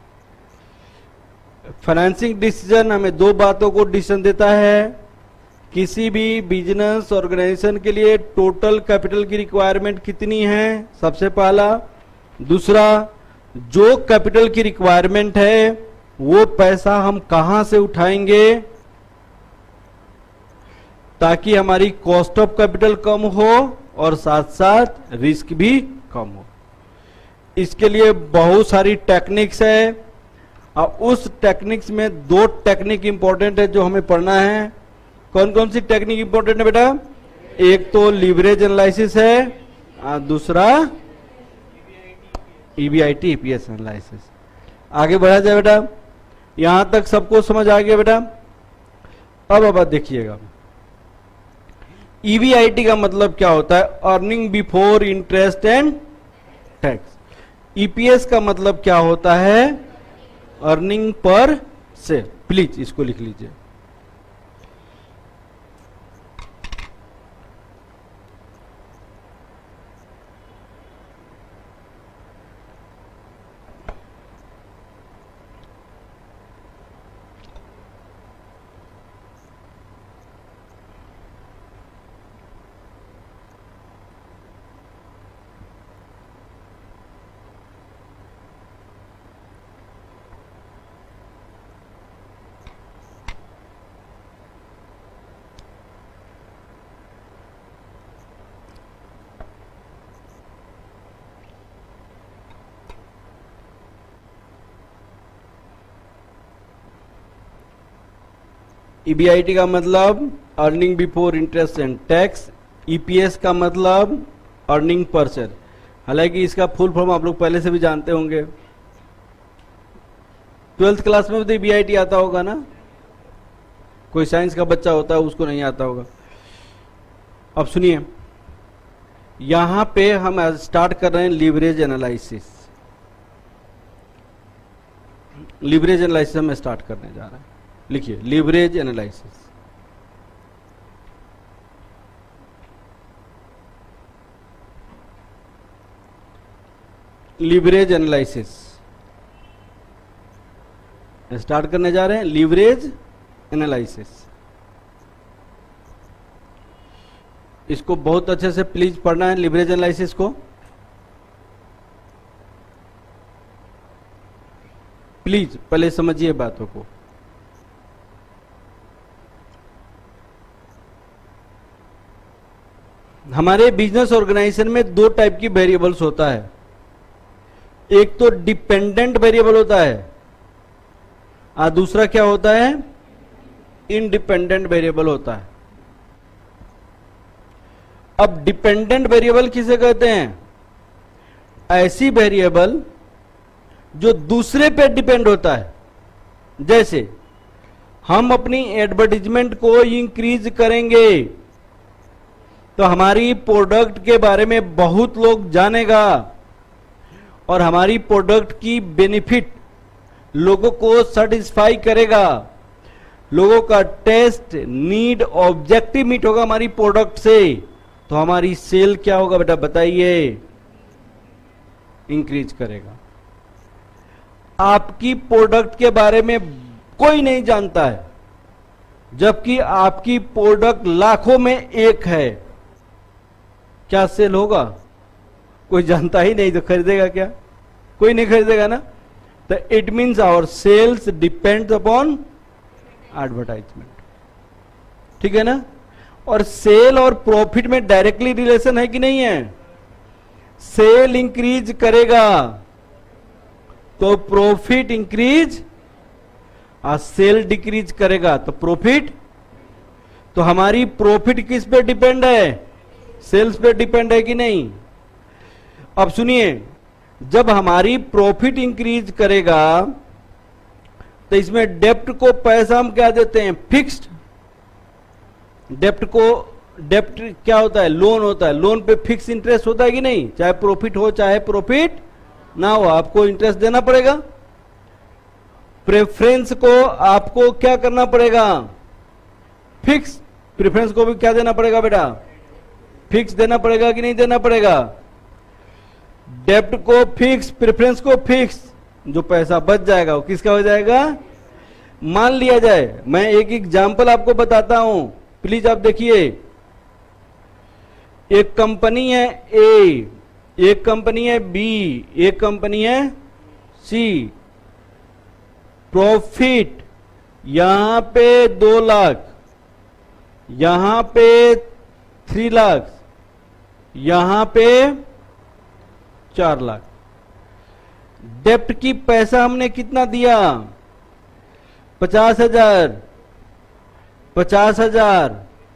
Speaker 1: Financing decision हमें दो बातों को डिसीजन देता है। किसी भी बिजनेस ऑर्गेनाइजेशन के लिए टोटल कैपिटल की रिक्वायरमेंट कितनी है, सबसे पहला। दूसरा, जो कैपिटल की रिक्वायरमेंट है वो पैसा हम कहां से उठाएंगे ताकि हमारी कॉस्ट ऑफ कैपिटल कम हो और साथ साथ रिस्क भी कम हो। इसके लिए बहुत सारी टेक्निक्स है और उस टेक्निक्स में दो टेक्निक इंपॉर्टेंट है जो हमें पढ़ना है। कौन कौन सी टेक्निक इंपॉर्टेंट है बेटा? एक तो लीवरेज एनालिसिस है और दूसरा ईबीआईटी ईपीएस एनालिसिस। आगे बढ़ा जाए बेटा, यहां तक सबको समझ आ गया बेटा। अब अब देखिएगा, ईबीआईटी का मतलब क्या होता है? Earning before interest and tax. EPS का मतलब क्या होता है? Earning per share. प्लीज इसको लिख लीजिए। ईबीआईटी का मतलब earning before interest and tax. EPS का मतलब अर्निंग पर शेयर। हालांकि इसका फुल फॉर्म आप लोग पहले से भी जानते होंगे, ट्वेल्थ क्लास में भी तो ईबीआईटी आता होगा ना। कोई साइंस का बच्चा होता है उसको नहीं आता होगा। अब सुनिए, यहां पे हम स्टार्ट कर रहे हैं लीवरेज एनालिसिस। लीवरेज एनालिसिस हम स्टार्ट करने जा रहे हैं। लिखिए, leverage analysis. Leverage analysis start करने जा रहे हैं। लीवरेज एनालिसिस, इसको बहुत अच्छे से प्लीज पढ़ना है। लीवरेज एनालिसिस को प्लीज पहले समझिए बातों को। हमारे बिजनेस ऑर्गेनाइजेशन में दो टाइप की वेरिएबल्स होता है। एक तो डिपेंडेंट वेरिएबल होता है और दूसरा क्या होता है? इंडिपेंडेंट वेरिएबल होता है। अब डिपेंडेंट वेरिएबल किसे कहते हैं? ऐसी वेरिएबल जो दूसरे पे डिपेंड होता है। जैसे हम अपनी एडवर्टाइजमेंट को इंक्रीज करेंगे तो हमारी प्रोडक्ट के बारे में बहुत लोग जानेगा और हमारी प्रोडक्ट की बेनिफिट लोगों को सेटिस्फाई करेगा। लोगों का टेस्ट, नीड, ऑब्जेक्टिव मीट होगा हमारी प्रोडक्ट से, तो हमारी सेल क्या होगा बेटा बताइए? इंक्रीज करेगा। आपकी प्रोडक्ट के बारे में कोई नहीं जानता है, जबकि आपकी प्रोडक्ट लाखों में एक है, क्या सेल होगा? कोई जानता ही नहीं तो खरीदेगा क्या? कोई नहीं खरीदेगा ना। तो it means our sales depends upon advertisement. ठीक है ना। और सेल और प्रॉफिट में डायरेक्टली रिलेशन है कि नहीं है? सेल इंक्रीज करेगा तो प्रॉफिट इंक्रीज, और सेल डिक्रीज करेगा तो प्रॉफिट। तो हमारी प्रॉफिट किस पे डिपेंड है? सेल्स पे डिपेंड है कि नहीं? अब सुनिए, जब हमारी प्रॉफिट इंक्रीज करेगा तो इसमें डेप्ट को पैसा हम क्या देते हैं? फिक्स्ड। डेप्ट को, डेप्ट क्या होता है? लोन होता है। लोन पे फिक्स इंटरेस्ट होता है कि नहीं? चाहे प्रॉफिट हो चाहे प्रॉफिट ना हो, आपको इंटरेस्ट देना पड़ेगा। प्रेफरेंस को आपको क्या करना पड़ेगा? फिक्स। प्रेफरेंस को भी क्या देना पड़ेगा बेटा? फिक्स देना पड़ेगा कि नहीं देना पड़ेगा? डेब्ट को फिक्स, प्रेफरेंस को फिक्स, जो पैसा बच जाएगा वो किसका हो जाएगा? मान लिया जाए, मैं एक एग्जाम्पल आपको बताता हूं, प्लीज आप देखिए। एक कंपनी है ए, एक कंपनी है बी, एक कंपनी है सी। प्रॉफिट यहां पे दो लाख, यहां पे थ्री लाख, यहां पे चार लाख। डेप्ट की पैसा हमने कितना दिया? पचास हजार, पचास हजार,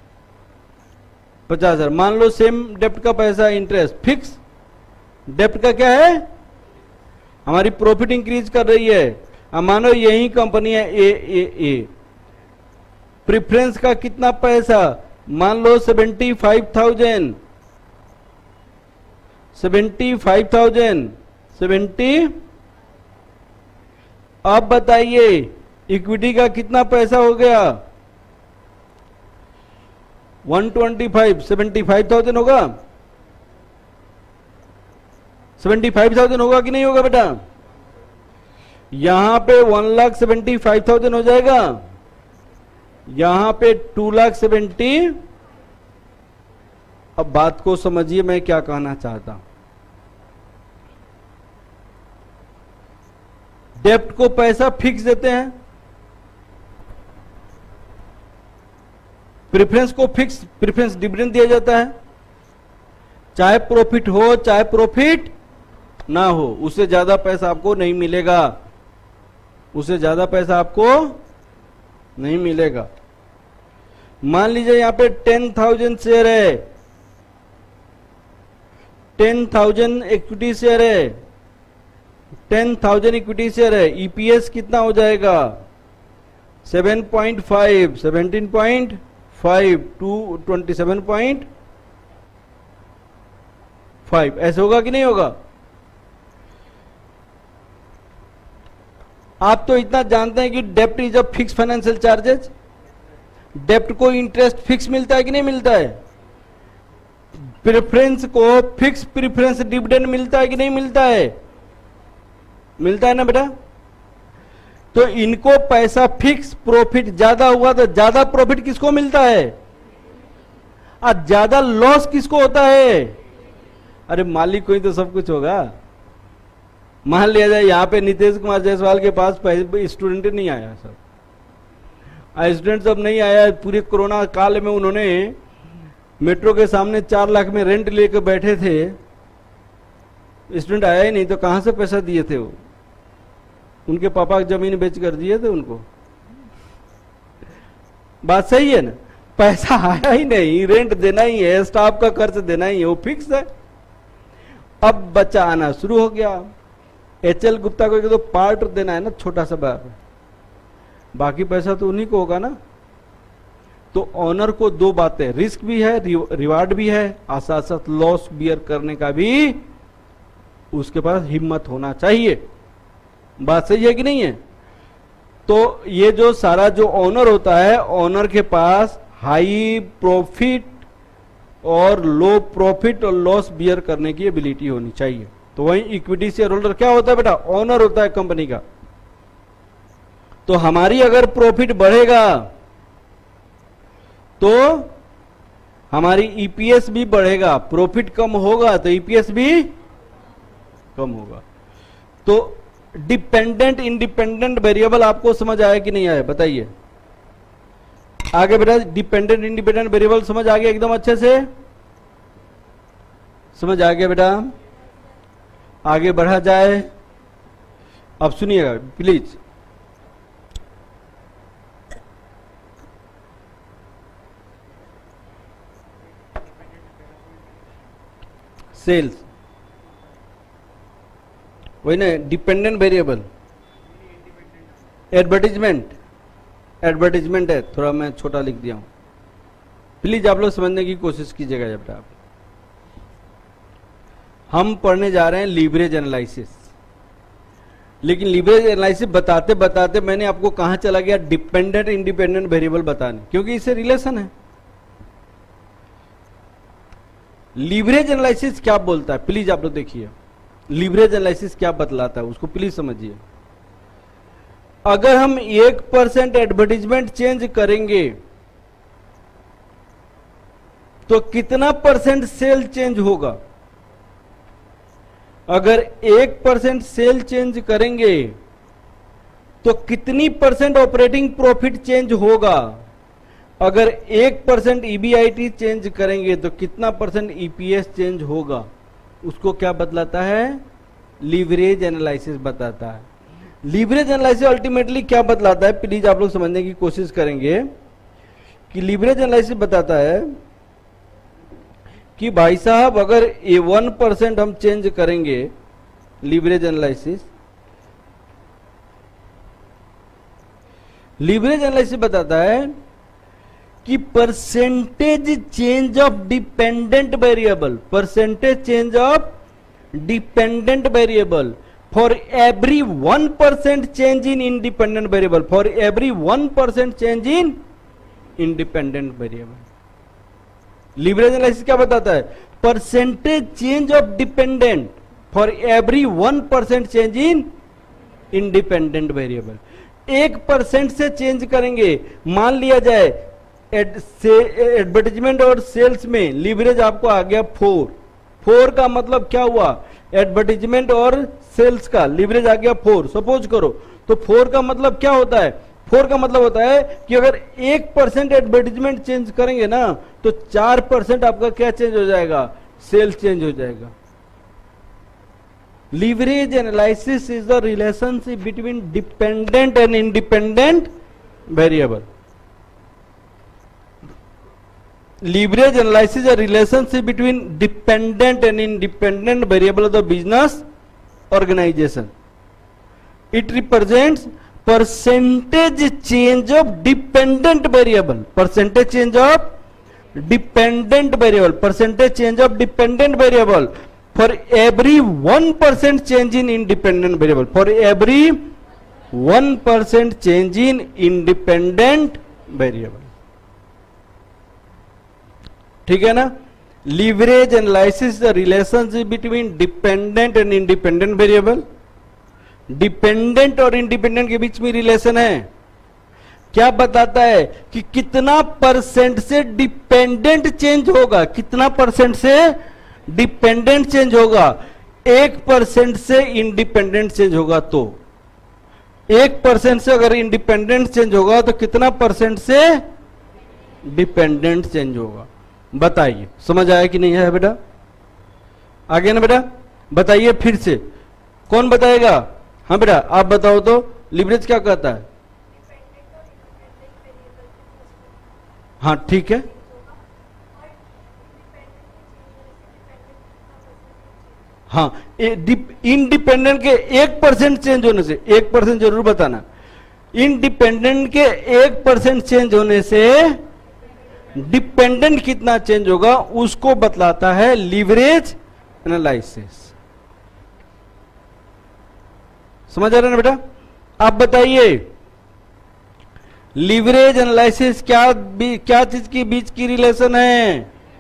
Speaker 1: पचास हजार। मान लो सेम डेप्ट का पैसा इंटरेस्ट फिक्स। डेप्ट का क्या है? हमारी प्रॉफिट इंक्रीज कर रही है। अब मानो यही कंपनी है ए ए ए, प्रेफरेंस का कितना पैसा? मान लो seventy five thousand, seventy five thousand, seventy. अब बताइए इक्विटी का कितना पैसा हो गया? One twenty five, seventy five thousand होगा, सेवेंटी फाइव थाउजेंड होगा कि नहीं होगा बेटा? यहां पे one lakh seventy five thousand हो जाएगा, यहां पे टू लाख सेवेंटी। अब बात को समझिए मैं क्या कहना चाहता हूं। डेप्ट को पैसा फिक्स देते हैं, प्रेफरेंस को फिक्स, प्रेफरेंस डिविडेंड दिया जाता है, चाहे प्रॉफिट हो चाहे प्रॉफिट ना हो, उससे ज्यादा पैसा आपको नहीं मिलेगा, उससे ज्यादा पैसा आपको नहीं मिलेगा। मान लीजिए यहां पे टेन थाउजेंड शेयर है, टेन थाउजेंड इक्विटी शेयर है, टेन थाउजेंड इक्विटी शेयर है। ईपीएस कितना हो जाएगा? Seven point five, seventeen point five to twenty seven point five. ऐसे होगा कि नहीं होगा? आप तो इतना जानते हैं कि डेप्ट is a fix financial charges. डेप्ट को इंटरेस्ट फिक्स मिलता है कि नहीं मिलता है? प्रेफरेंस को फिक्स प्रेफरेंस डिविडेंड मिलता है कि नहीं मिलता है? मिलता है ना बेटा? तो इनको पैसा फिक्स, प्रॉफिट ज्यादा हुआ तो ज्यादा प्रॉफिट किसको मिलता है और ज्यादा लॉस किसको होता है? अरे मालिक को ही तो सब कुछ होगा। मान लिया जाए यहां पे नीतीश कुमार जायसवाल के पास स्टूडेंट नहीं आया, सब स्टूडेंट सब नहीं आया। पूरे कोरोना काल में उन्होंने मेट्रो के सामने चार लाख में रेंट लेकर बैठे थे, स्टूडेंट आया ही नहीं, तो कहां से पैसा दिए थे वो? उनके पापा जमीन बेच कर दिए थे उनको। बात सही है ना? पैसा आया ही नहीं, रेंट देना ही है, स्टाफ का खर्च देना ही है, वो फिक्स है। अब बच्चा आना शुरू हो गया। एच एल गुप्ता को तो पार्ट देना है ना, छोटा सा बार, बाकी पैसा तो उन्हीं को होगा ना। तो ऑनर को दो बातें, रिस्क भी है, रिवार्ड भी है, और साथ साथ लॉस बियर करने का भी उसके पास हिम्मत होना चाहिए। बात सही है कि नहीं है? तो ये जो सारा जो ऑनर होता है, ऑनर के पास हाई प्रॉफिट और लो प्रॉफिट और लॉस बियर करने की एबिलिटी होनी चाहिए। तो वही इक्विटी शेयर होल्डर क्या होता है बेटा? ऑनर होता है कंपनी का। तो हमारी अगर प्रॉफिट बढ़ेगा तो हमारी ईपीएस भी बढ़ेगा, प्रॉफिट कम होगा तो ईपीएस भी कम होगा। तो डिपेंडेंट इंडिपेंडेंट वेरिएबल आपको समझ आया कि नहीं आया बताइए? आगे बेटा डिपेंडेंट इंडिपेंडेंट वेरिएबल समझ आ गया एकदम अच्छे से? समझ आ गया बेटा? आगे बढ़ा जाए। अब सुनिएगा प्लीज। सेल्स वही ना, डिपेंडेंट वेरिएबल। एडवर्टीजमेंट, एडवर्टीजमेंट है, थोड़ा मैं छोटा लिख दिया हूं, प्लीज आप लोग समझने की कोशिश कीजिएगा। जब आप हम पढ़ने जा रहे हैं लीवरेज एनालिसिस, लेकिन लीवरेज एनालिसिस बताते बताते मैंने आपको कहां चला गया? डिपेंडेंट इंडिपेंडेंट वेरिएबल बताने, क्योंकि इससे रिलेशन है। लीवरेज एनालिसिस क्या बोलता है प्लीज आप लोग देखिए। लीवरेज एनालिसिस क्या बतलाता है उसको प्लीज समझिए। अगर हम एक परसेंट एडवर्टीजमेंट चेंज करेंगे तो कितना परसेंट सेल चेंज होगा? अगर एक परसेंट सेल चेंज करेंगे तो कितनी परसेंट ऑपरेटिंग प्रॉफिट चेंज होगा? अगर एक परसेंट ईबीआईटी चेंज करेंगे तो कितना परसेंट ईपीएस चेंज होगा? उसको क्या बतलाता है? लीवरेज एनालिसिस बताता है। लीवरेज एनालिसिस अल्टीमेटली क्या बतलाता है, प्लीज आप लोग समझने की कोशिश करेंगे कि लीवरेज एनालिसिस बताता है कि भाई साहब अगर ए वन परसेंट हम चेंज करेंगे, लीवरेज एनालिसिस लीवरेज एनालिसिस बताता है कि percentage change of dependent variable, percentage change of dependent variable for every one percent change in independent variable, for every one percent change in independent variable. Leverage analysis क्या बताता है? Percentage change of dependent for every one percent change in independent variable. एक percent से change करेंगे, मान लिया जाए advertisement और सेल्स में लीवरेज आपको आ गया फोर, फोर का मतलब क्या हुआ? एडवर्टीजमेंट और सेल्स का लीवरेज आ गया फोर, सपोज करो। तो फोर का मतलब क्या होता है? फोर का मतलब होता है कि अगर एक परसेंट एडवर्टीजमेंट चेंज करेंगे ना तो चार परसेंट आपका क्या चेंज हो जाएगा? सेल्स चेंज हो जाएगा। Leverage analysis is the relationship between dependent and independent variable. Leverage analysis is a relationship between dependent and independent variable of the business organization. It represents percentage change of dependent variable, percentage change of dependent variable, percentage change of dependent variable for every one percent change in independent variable, for every one percent change in independent variable. ठीक है ना? Leverage analysis the relationship between dependent and independent variable. Dependent और independent के बीच में relation है। क्या बताता है कि कितना परसेंट से डिपेंडेंट चेंज होगा, कितना परसेंट से डिपेंडेंट चेंज होगा? एक परसेंट से इंडिपेंडेंट चेंज होगा तो एक परसेंट से अगर इंडिपेंडेंट चेंज होगा तो कितना परसेंट से डिपेंडेंट चेंज होगा? बताइए, समझ आया कि नहीं है बेटा? आगे ना बेटा? बताइए फिर से, कौन बताएगा? हाँ बेटा आप बताओ तो, लीवरेज क्या कहता है? हाँ ठीक है। हाँ, इंडिपेंडेंट के एक परसेंट चेंज होने से, एक परसेंट जरूर बताना, इंडिपेंडेंट के एक परसेंट चेंज होने से डिपेंडेंट कितना चेंज होगा उसको बतलाता है लीवरेज एनालिसिस। समझ आ रहा है ना बेटा? आप बताइए लीवरेज एनालिसिस क्या क्या चीज के बीच की रिलेशन है?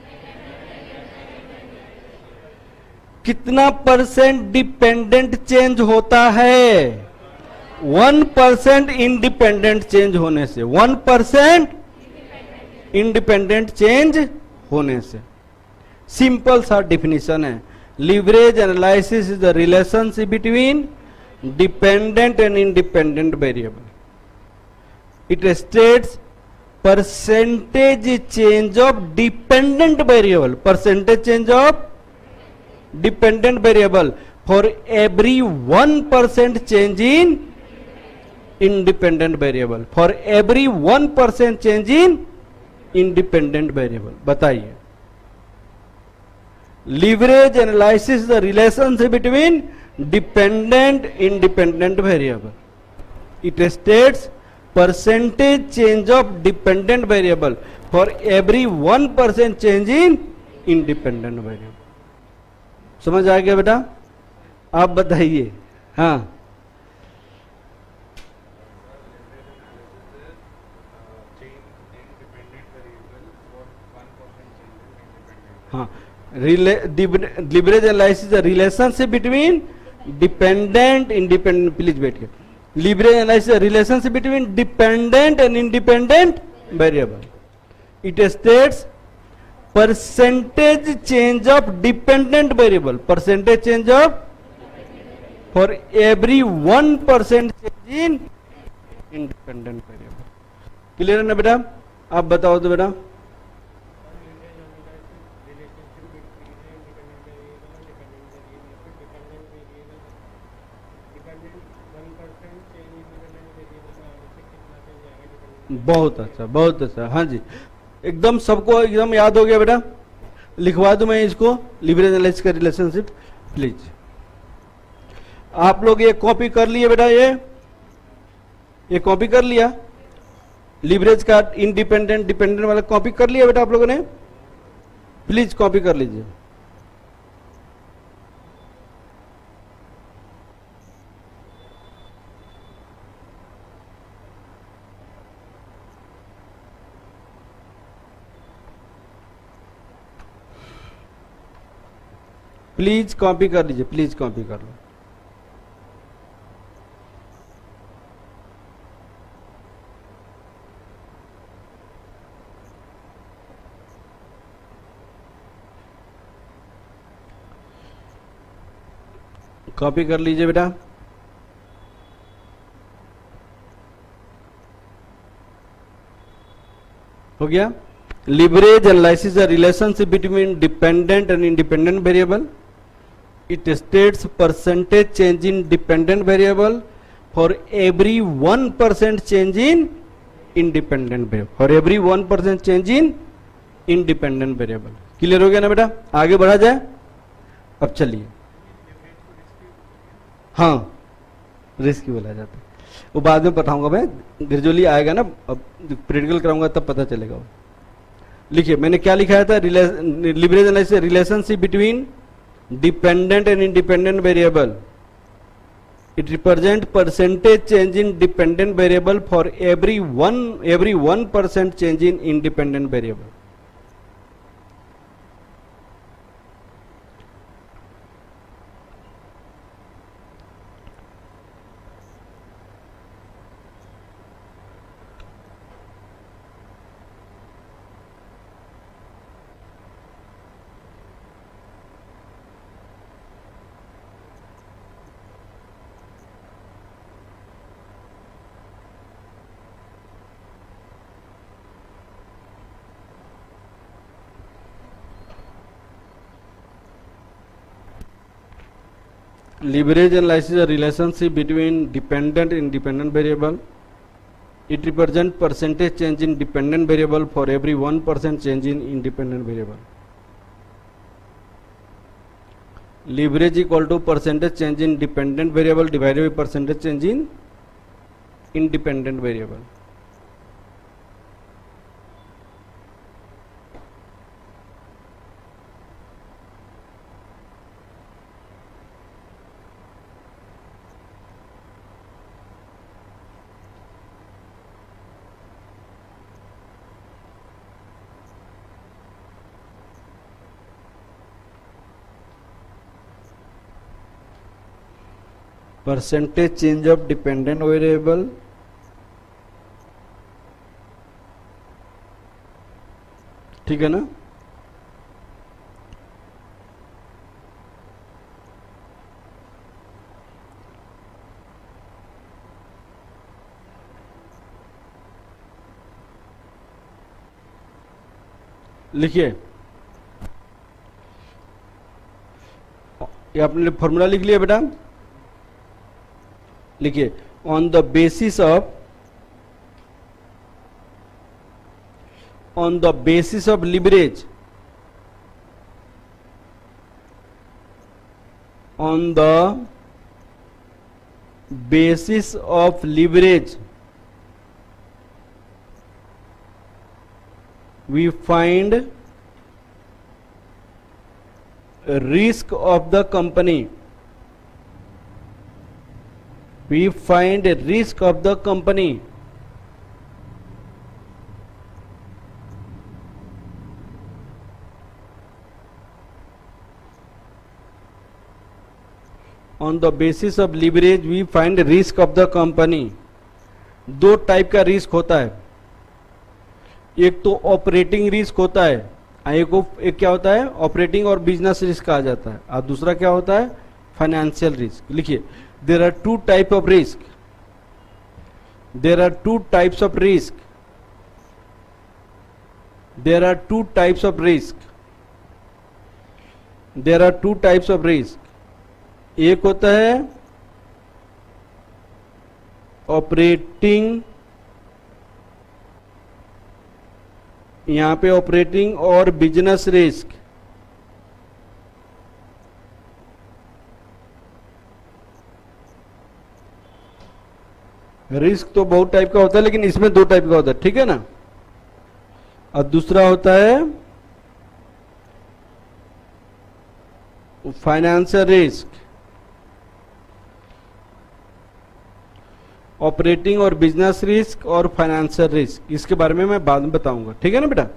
Speaker 1: कितना परसेंट डिपेंडेंट चेंज होता है? वन परसेंट इंडिपेंडेंट चेंज होने से, वन परसेंट इंडिपेंडेंट चेंज होने से। सिंपल सा डिफिनीशन है। Leverage analysis is the relationship between dependent and independent variable. It states percentage change of dependent variable, percentage change of dependent variable for every one percent change in independent variable, for every one percent change in independent variable. बताइए leverage analysis the relationship between dependent independent variable. It states percentage change of dependent variable for every one percent change in independent variable. समझ आ गया बेटा? आप बताइए। हाँ हाँ, leverage analysis relationship between dependent independent, please बैठिए। Leverage analysis relationship between dependent and independent variable. It states percentage change of dependent variable, percentage change of for every one percent change in independent variable. Clear है ना बेटा? आप बताओ तो बेटा। बहुत अच्छा, बहुत अच्छा, हाँ जी, एकदम सबको एकदम याद हो गया बेटा। लिखवा दूं मैं इसको, लीवरेज एनालिसिस का रिलेशनशिप, प्लीज। आप लोग ये कॉपी कर लिए बेटा, ये ये कॉपी कर लिया, लीवरेज का इंडिपेंडेंट डिपेंडेंट वाला कॉपी कर लिया बेटा आप लोगों ने? प्लीज कॉपी कर लीजिए। प्लीज कॉपी कर लीजिए, प्लीज कॉपी कर लो। कॉपी कर लीजिए बेटा। हो गया? Leverage analysis the relationship between dependent and independent variable. It states percentage change in dependent variable for every one percent change in independent variable, for every one percent change in independent variable। Clear हो गया ना बेटा? आगे बढ़ा जाए। अब चलिए, हाँ रिस्क बोला जाता है, वो बाद में बताऊंगा मैं, ग्रेजुअली आएगा ना, अब प्रैक्टिकल कराऊंगा तब पता चलेगा वो। लिखिए, मैंने क्या लिखा था? Leverage analysis relationship between dependent and independent variable. It represents percentage change in dependent variable for every one every one percent change in independent variable. Leverage analysis a relationship between dependent and independent variable. It represents percentage change in dependent variable for every one percent change in independent variable. Leverage equal to percentage change in dependent variable divided by percentage change in independent variable. Percentage change of dependent variable ठीक है ना? लिखिए, ये आपने formula लिख लिया बेटा। लिखिए, on the basis of on the basis of leverage on the basis of leverage we find risk of the company we find a risk of the company on the basis of leverage we find risk of the company. दो type का risk होता है, एक तो operating risk होता है, एक, एक क्या होता है ऑपरेटिंग और बिजनेस रिस्क कहा जाता है, और दूसरा क्या होता है फाइनेंशियल रिस्क। लिखिए there are two type of risk, there are two types of risk, there are two types of risk, there are two types of risk. एक होता है ऑपरेटिंग, यहां पे ऑपरेटिंग और बिजनेस रिस्क। रिस्क तो बहुत type का होता है, लेकिन इसमें दो टाइप का होता है, ठीक है ना। और दूसरा होता है फाइनेंशियल रिस्क, ऑपरेटिंग और बिजनेस रिस्क और फाइनेंशियल रिस्क। इसके बारे में मैं बाद में बताऊंगा, ठीक है ना बेटा।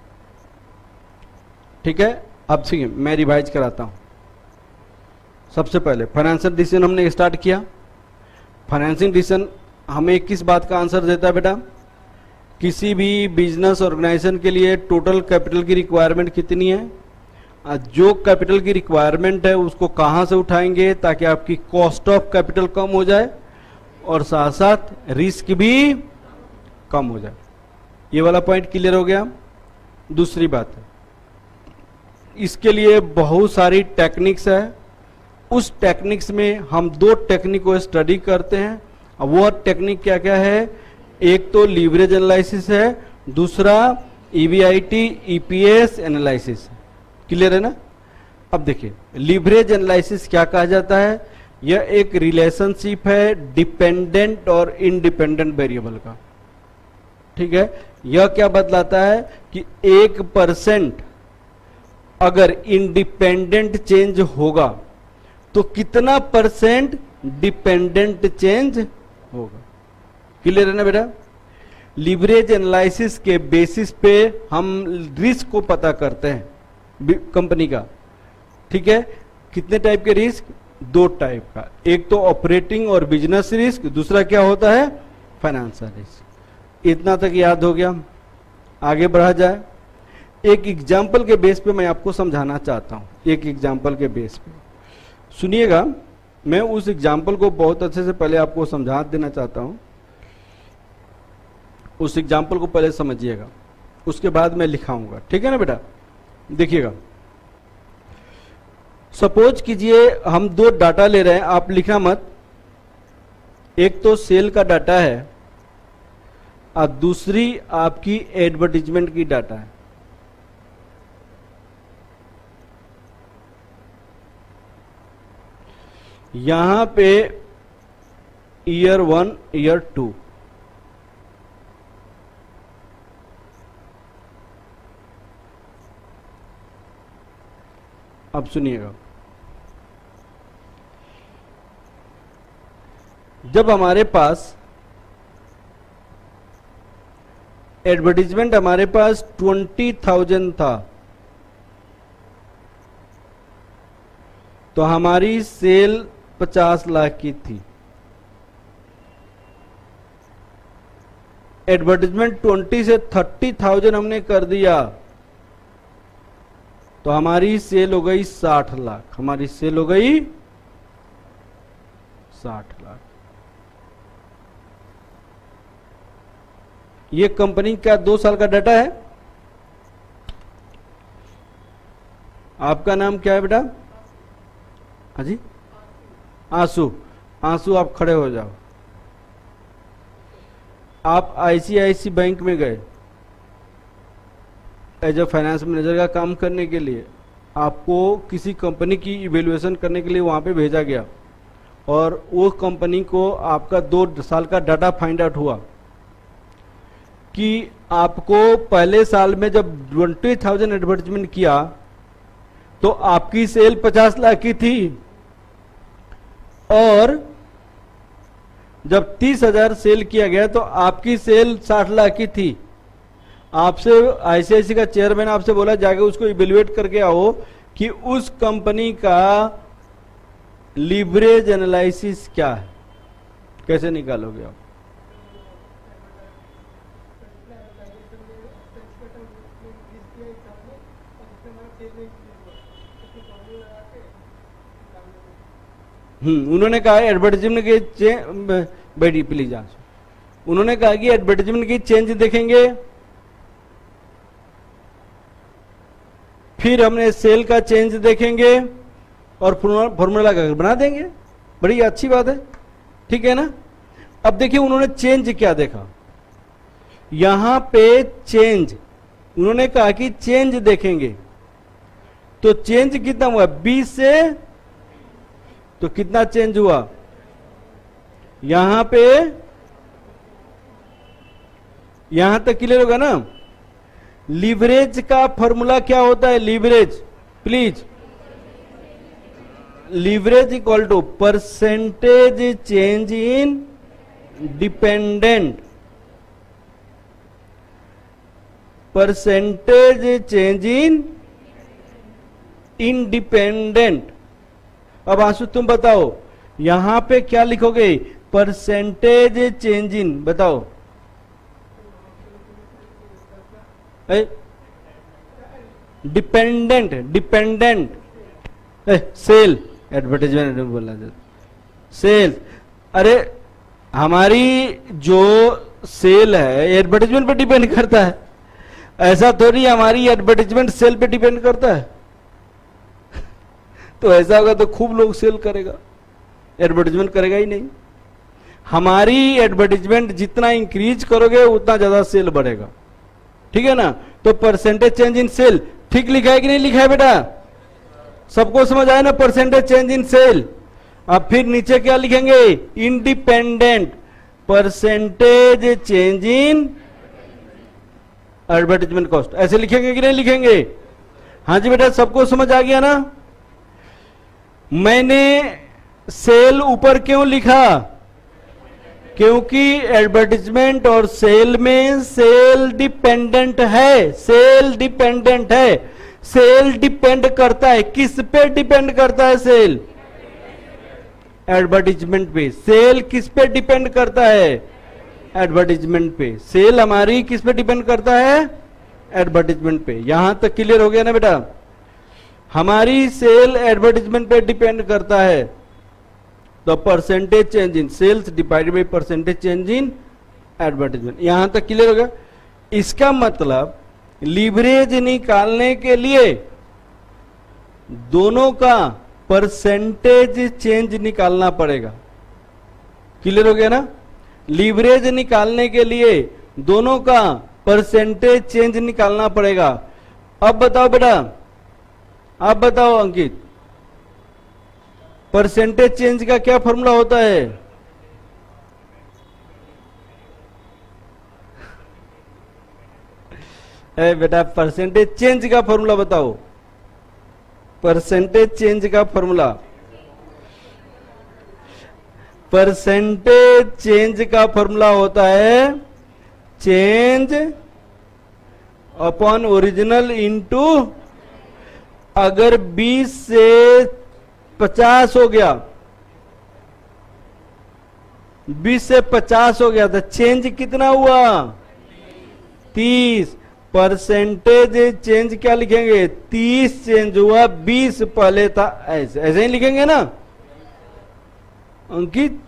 Speaker 1: ठीक है, अब ठीक है मैं रिवाइज कराता हूं। सबसे पहले फाइनेंशियल डिसीजन हमने स्टार्ट किया। फाइनेंशियल डिसीजन हमें किस बात का आंसर देता है बेटा, किसी भी बिजनेस ऑर्गेनाइजेशन के लिए टोटल कैपिटल की रिक्वायरमेंट कितनी है, जो कैपिटल की रिक्वायरमेंट है उसको कहां से उठाएंगे ताकि आपकी कॉस्ट ऑफ कैपिटल कम हो जाए और साथ साथ रिस्क भी कम हो जाए। ये वाला पॉइंट क्लियर हो गया। दूसरी बात है, इसके लिए बहुत सारी टेक्निक्स है। उस टेक्निक्स में हम दो टेक्निक को स्टडी करते हैं। अब वो टेक्निक क्या क्या है, एक तो लीवरेज एनालिसिस है, दूसरा ईवीआईटी ईपीएस एनालिसिस है। क्लियर है ना। अब देखिए लीवरेज एनालिसिस क्या कहा जाता है, यह एक रिलेशनशिप है डिपेंडेंट और इंडिपेंडेंट वेरिएबल का। ठीक है, यह क्या बतलाता है कि एक परसेंट अगर इंडिपेंडेंट चेंज होगा तो कितना परसेंट डिपेंडेंट चेंज होगा। क्लियर है ना बेटा। लीवरेज एनालिसिस के बेसिस पे हम रिस्क को पता करते हैं कंपनी का। ठीक है, कितने टाइप के रिस्क, दो टाइप का, एक तो ऑपरेटिंग और बिजनेस रिस्क, दूसरा क्या होता है फाइनेंशियल रिस्क। इतना तक याद हो गया, आगे बढ़ा जाए। एक एग्जाम्पल के बेस पे मैं आपको समझाना चाहता हूं। एक एग्जाम्पल के बेस पे सुनिएगा, मैं उस एग्जाम्पल को बहुत अच्छे से पहले आपको समझा देना चाहता हूं। उस एग्जाम्पल को पहले समझिएगा, उसके बाद मैं लिखाऊंगा। ठीक है ना बेटा। देखिएगा, सपोज कीजिए हम दो डाटा ले रहे हैं, आप लिखना मत। एक तो सेल का डाटा है और दूसरी आपकी एडवर्टीजमेंट की डाटा है। यहां पे ईयर वन ईयर टू, अब सुनिएगा, जब हमारे पास एडवर्टीजमेंट हमारे पास ट्वेंटी थाउजेंड था तो हमारी सेल पचास लाख की थी। एडवर्टीजमेंट ट्वेंटी से थर्टी थाउजेंड हमने कर दिया तो हमारी सेल हो गई साठ लाख। हमारी सेल हो गई साठ लाख। ये कंपनी का दो साल का डाटा है। आपका नाम क्या है बेटा? हाँ जी, आंसू। आंसू आप खड़े हो जाओ। आप आईसीआईसी बैंक में गए एज ए फाइनेंस मैनेजर का काम करने के लिए। आपको किसी कंपनी की इवेल्युएशन करने के लिए वहां पे भेजा गया और वो कंपनी को आपका दो साल का डाटा फाइंड आउट हुआ कि आपको पहले साल में जब ट्वेंटी थाउजेंड एडवर्टीजमेंट किया तो आपकी सेल पचास लाख की थी और जब तीस हजार सेल किया गया तो आपकी सेल साठ लाख की थी। आपसे आईसीआईसी का चेयरमैन आपसे बोला जाके उसको इवेल्युएट करके आओ कि उस कंपनी का लीवरेज एनालिसिस क्या है, कैसे निकालोगे आप? हम्म उन्होंने कहा एडवर्टाइजमेंट के बैठी प्लीज आज उन्होंने कहा कि एडवर्टाइजमेंट की चेंज देखेंगे, फिर हमने सेल का चेंज देखेंगे और फॉर्मूला का बना देंगे। बड़ी अच्छी बात है, ठीक है ना। अब देखिए उन्होंने चेंज क्या देखा, यहां पे चेंज उन्होंने कहा कि चेंज देखेंगे, तो चेंज कितना हुआ बीस से, तो कितना चेंज हुआ यहां पे, यहां तक क्लियर होगा ना। लीवरेज का फॉर्मूला क्या होता है, leverage please, leverage equal to percentage change in dependent, percentage change in independent. अब आंसू तुम बताओ यहां पे क्या लिखोगे, परसेंटेज चेंज इन, बताओ डिपेंडेंट, डिपेंडेंट सेल, एडवर्टाइजमेंट बोला जाता सेल। अरे हमारी जो सेल है एडवर्टाइजमेंट पे डिपेंड करता है, ऐसा थोड़ी हमारी एडवर्टाइजमेंट सेल पे डिपेंड करता है। तो ऐसा होगा तो खूब लोग सेल करेगा, एडवर्टाइजमेंट करेगा ही नहीं। हमारी एडवर्टाइजमेंट जितना इंक्रीज करोगे उतना ज्यादा सेल बढ़ेगा, ठीक है ना। तो परसेंटेज चेंज इन सेल ठीक लिखा है कि नहीं लिखा है बेटा, सबको समझ आया ना, परसेंटेज चेंज इन सेल। अब फिर नीचे क्या लिखेंगे, independent percentage change in advertisement cost, ऐसे लिखेंगे कि नहीं लिखेंगे? हाँ जी बेटा, सबको समझ आ गया ना। मैंने सेल ऊपर क्यों लिखा, क्योंकि एडवर्टाइजमेंट और सेल में सेल डिपेंडेंट है, सेल डिपेंडेंट है। सेल डिपेंड करता है, किस पे डिपेंड करता है सेल, एडवर्टाइजमेंट पे। सेल किस पे डिपेंड करता है, एडवर्टाइजमेंट पे। सेल हमारी किस पे डिपेंड करता है, एडवर्टाइजमेंट पे। यहां तक क्लियर हो गया ना बेटा, हमारी सेल एडवर्टाइजमेंट पे डिपेंड करता है। तो percentage change in sales divided by percentage change in advertisement, यहां तक क्लियर हो गया। इसका मतलब लीवरेज निकालने के लिए दोनों का परसेंटेज चेंज निकालना पड़ेगा। क्लियर हो गया ना, लीवरेज निकालने के लिए दोनों का परसेंटेज चेंज निकालना पड़ेगा। अब बताओ बेटा, आप बताओ अंकित, परसेंटेज चेंज का क्या फॉर्मूला होता है? ए बेटा, परसेंटेज चेंज का फॉर्मूला बताओ, परसेंटेज चेंज का फॉर्मूला। परसेंटेज चेंज का फॉर्मूला होता है चेंज अपॉन ओरिजिनल इनटू, अगर बीस से पचास हो गया, बीस से पचास हो गया तो चेंज कितना हुआ, तीस। परसेंटेज चेंज क्या लिखेंगे, तीस चेंज हुआ, बीस पहले था, ऐसे ऐसे ही लिखेंगे ना अंकित,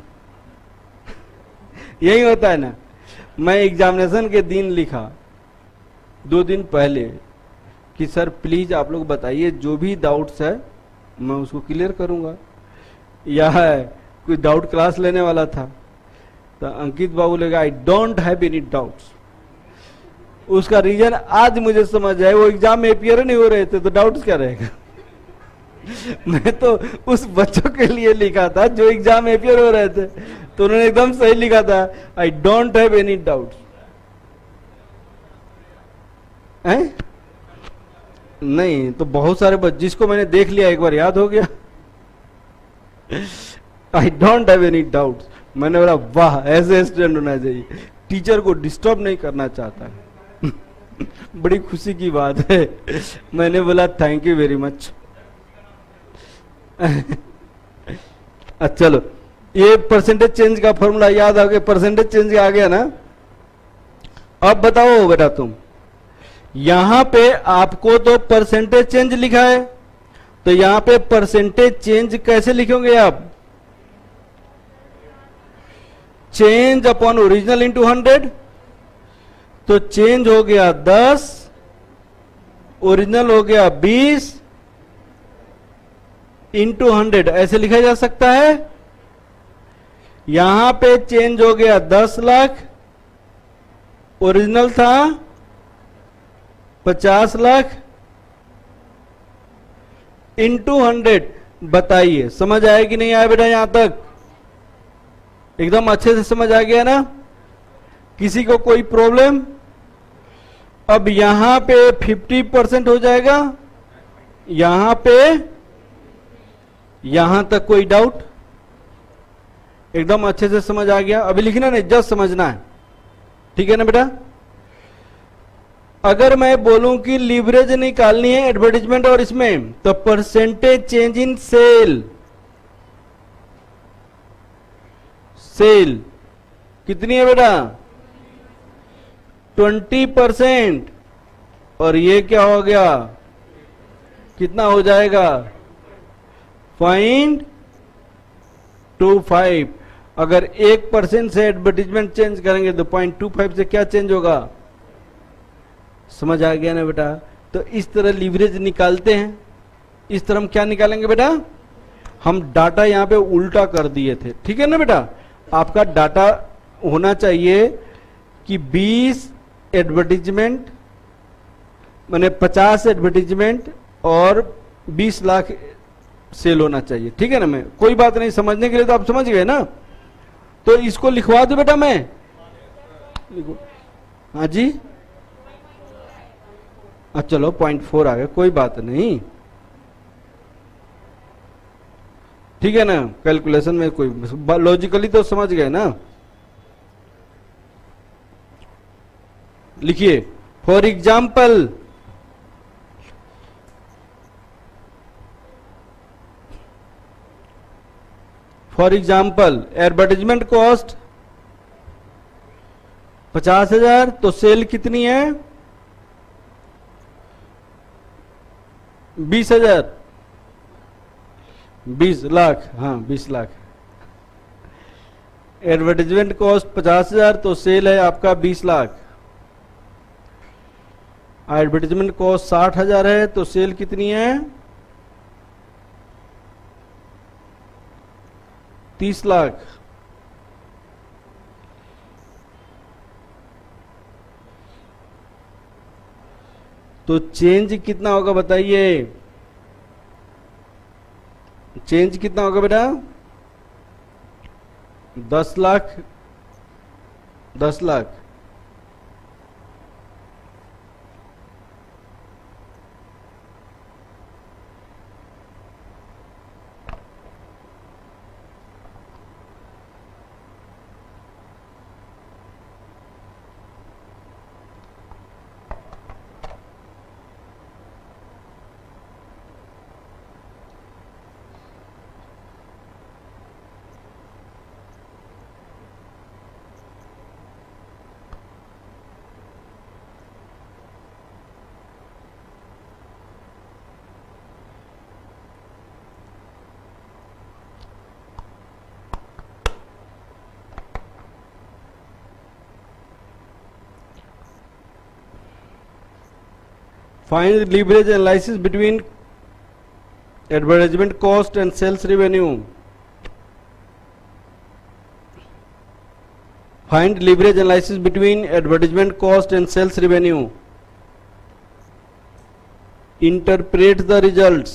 Speaker 1: यही होता है ना। मैं एग्जामिनेशन के दिन लिखा दो दिन पहले कि सर प्लीज आप लोग बताइए, जो भी डाउट्स है मैं उसको क्लियर करूंगा। या कोई डाउट क्लास लेने वाला था तो अंकित बाबू लेगा I don't have any doubts. उसका रीजन आज मुझे समझ आया, वो एग्जाम में अपियर नहीं हो रहे थे तो डाउट्स क्या रहेगा। मैं तो उस बच्चों के लिए लिखा था जो एग्जाम में अपियर हो रहे थे, तो उन्होंने एकदम सही लिखा था, I don't have any doubts. नहीं तो बहुत सारे बच्चे जिसको मैंने देख लिया एक बार याद हो गया, I don't have any doubts. मैंने बोला वाह, ऐसे स्टूडेंट होना चाहिए, टीचर को डिस्टर्ब नहीं करना चाहता है। बड़ी खुशी की बात है। मैंने बोला थैंक यू वेरी मच। अच्छा चलो, ये परसेंटेज चेंज का फॉर्मूला याद आ गया, परसेंटेज चेंज आ गया ना। अब बताओ बेटा तुम, यहां पे आपको तो परसेंटेज चेंज लिखा है, तो यहां पे परसेंटेज चेंज कैसे लिखोगे आप? Change upon original into hundred, तो चेंज हो गया दस, ओरिजिनल हो गया बीस इंटू हंड्रेड, ऐसे लिखा जा सकता है। यहां पे चेंज हो गया दस लाख, ओरिजिनल था पचास लाख इंटू हंड्रेड। बताइए समझ आया कि नहीं आया बेटा? यहां तक एकदम अच्छे से समझ आ गया ना? किसी को कोई प्रॉब्लम? अब यहां पे फिफ्टी परसेंट हो जाएगा, यहां पे यहां तक कोई डाउट? एकदम अच्छे से समझ आ गया? अभी लिखना नहीं, जस्ट समझना है, ठीक है ना बेटा? अगर मैं बोलूं कि लीवरेज निकालनी है एडवर्टाइजमेंट और इसमें, तो percentage change in sale, sale कितनी है बेटा? Twenty percent. और ये क्या हो गया, कितना हो जाएगा? Point two five. अगर एक परसेंट से एडवर्टीजमेंट चेंज करेंगे तो पॉइंट टू फाइव से क्या चेंज होगा? समझ आ गया ना बेटा? तो इस तरह लीवरेज निकालते हैं। इस तरह हम क्या निकालेंगे बेटा? हम डाटा यहां पे उल्टा कर दिए थे, ठीक है ना बेटा? आपका डाटा होना चाहिए कि बीस एडवर्टीजमेंट माने पचास एडवर्टीजमेंट और बीस लाख सेल होना चाहिए, ठीक है ना? मैं कोई बात नहीं, समझने के लिए तो आप समझ गए ना? तो इसको लिखवा दो बेटा, मैं लिखो। हाँ जी, अच्छा चलो पॉइंट फोर आ गया, कोई बात नहीं, ठीक है ना? कैलकुलेशन में कोई लॉजिकली तो समझ गए ना? लिखिए, for example for example advertisement cost पचास हजार, तो सेल कितनी है? बीस हजार, बीस लाख, हाँ बीस लाख। एडवर्टाइजमेंट कॉस्ट पचास हजार, तो सेल है आपका बीस लाख। एडवर्टाइजमेंट कॉस्ट साठ हजार है, तो सेल कितनी है? तीस लाख। तो चेंज कितना होगा बताइए? चेंज कितना होगा बेटा? दस लाख, दस lakh. Find the leverage analysis between advertisement cost and sales revenue. Find leverage analysis between advertisement cost and sales revenue. Interpret the results.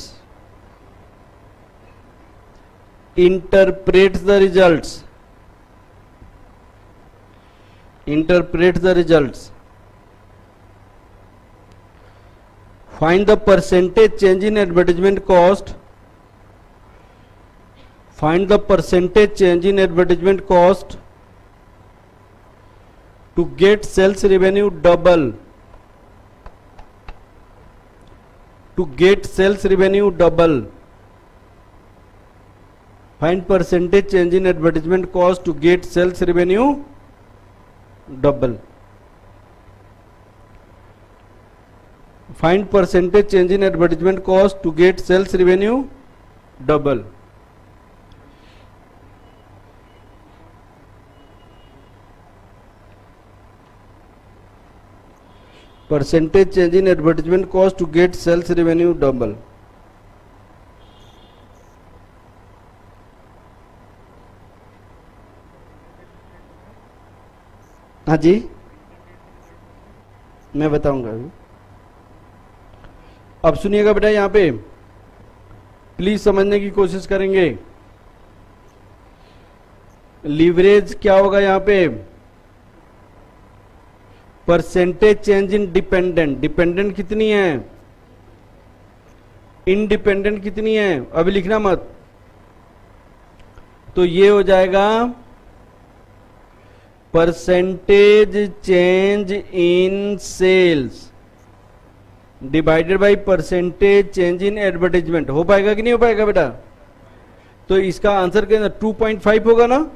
Speaker 1: Interpret the results. Interpret the results. Find the percentage change in advertisement cost. Find the percentage change in advertisement cost to get sales revenue double. To get sales revenue double. Find percentage change in advertisement cost to get sales revenue double. Find percentage change in advertisement cost to get sales revenue double. Percentage change in advertisement cost to get sales revenue double. हाँ जी, मैं बताऊंगा अभी. अब सुनिएगा बेटा, यहां पे प्लीज समझने की कोशिश करेंगे. लीवरेज क्या होगा यहां पे? Percentage change in dependent. Dependent कितनी है? इंडिपेंडेंट कितनी है? अभी लिखना मत. तो ये हो जाएगा percentage change in sales divided by percentage change in advertisement. हो पाएगा कि नहीं हो पाएगा बेटा? तो इसका आंसर क्या है? टू पॉइंट फाइव होगा ना?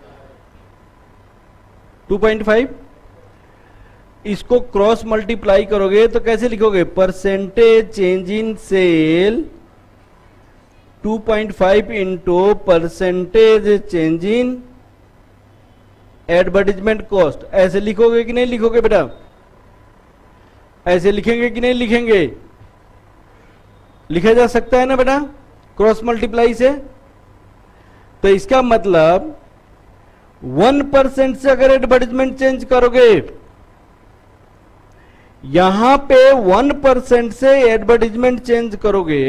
Speaker 1: Two point five. इसको क्रॉस मल्टीप्लाई करोगे तो कैसे लिखोगे? Percentage change in sale two point five into percentage change in advertisement cost. ऐसे लिखोगे कि नहीं लिखोगे बेटा? ऐसे लिखेंगे कि नहीं लिखेंगे? लिखा जा सकता है ना बेटा क्रॉस मल्टीप्लाई से. तो इसका मतलब वन परसेंट से अगर एडवर्टाइजमेंट चेंज करोगे, यहां पे वन परसेंट से एडवर्टाइजमेंट चेंज करोगे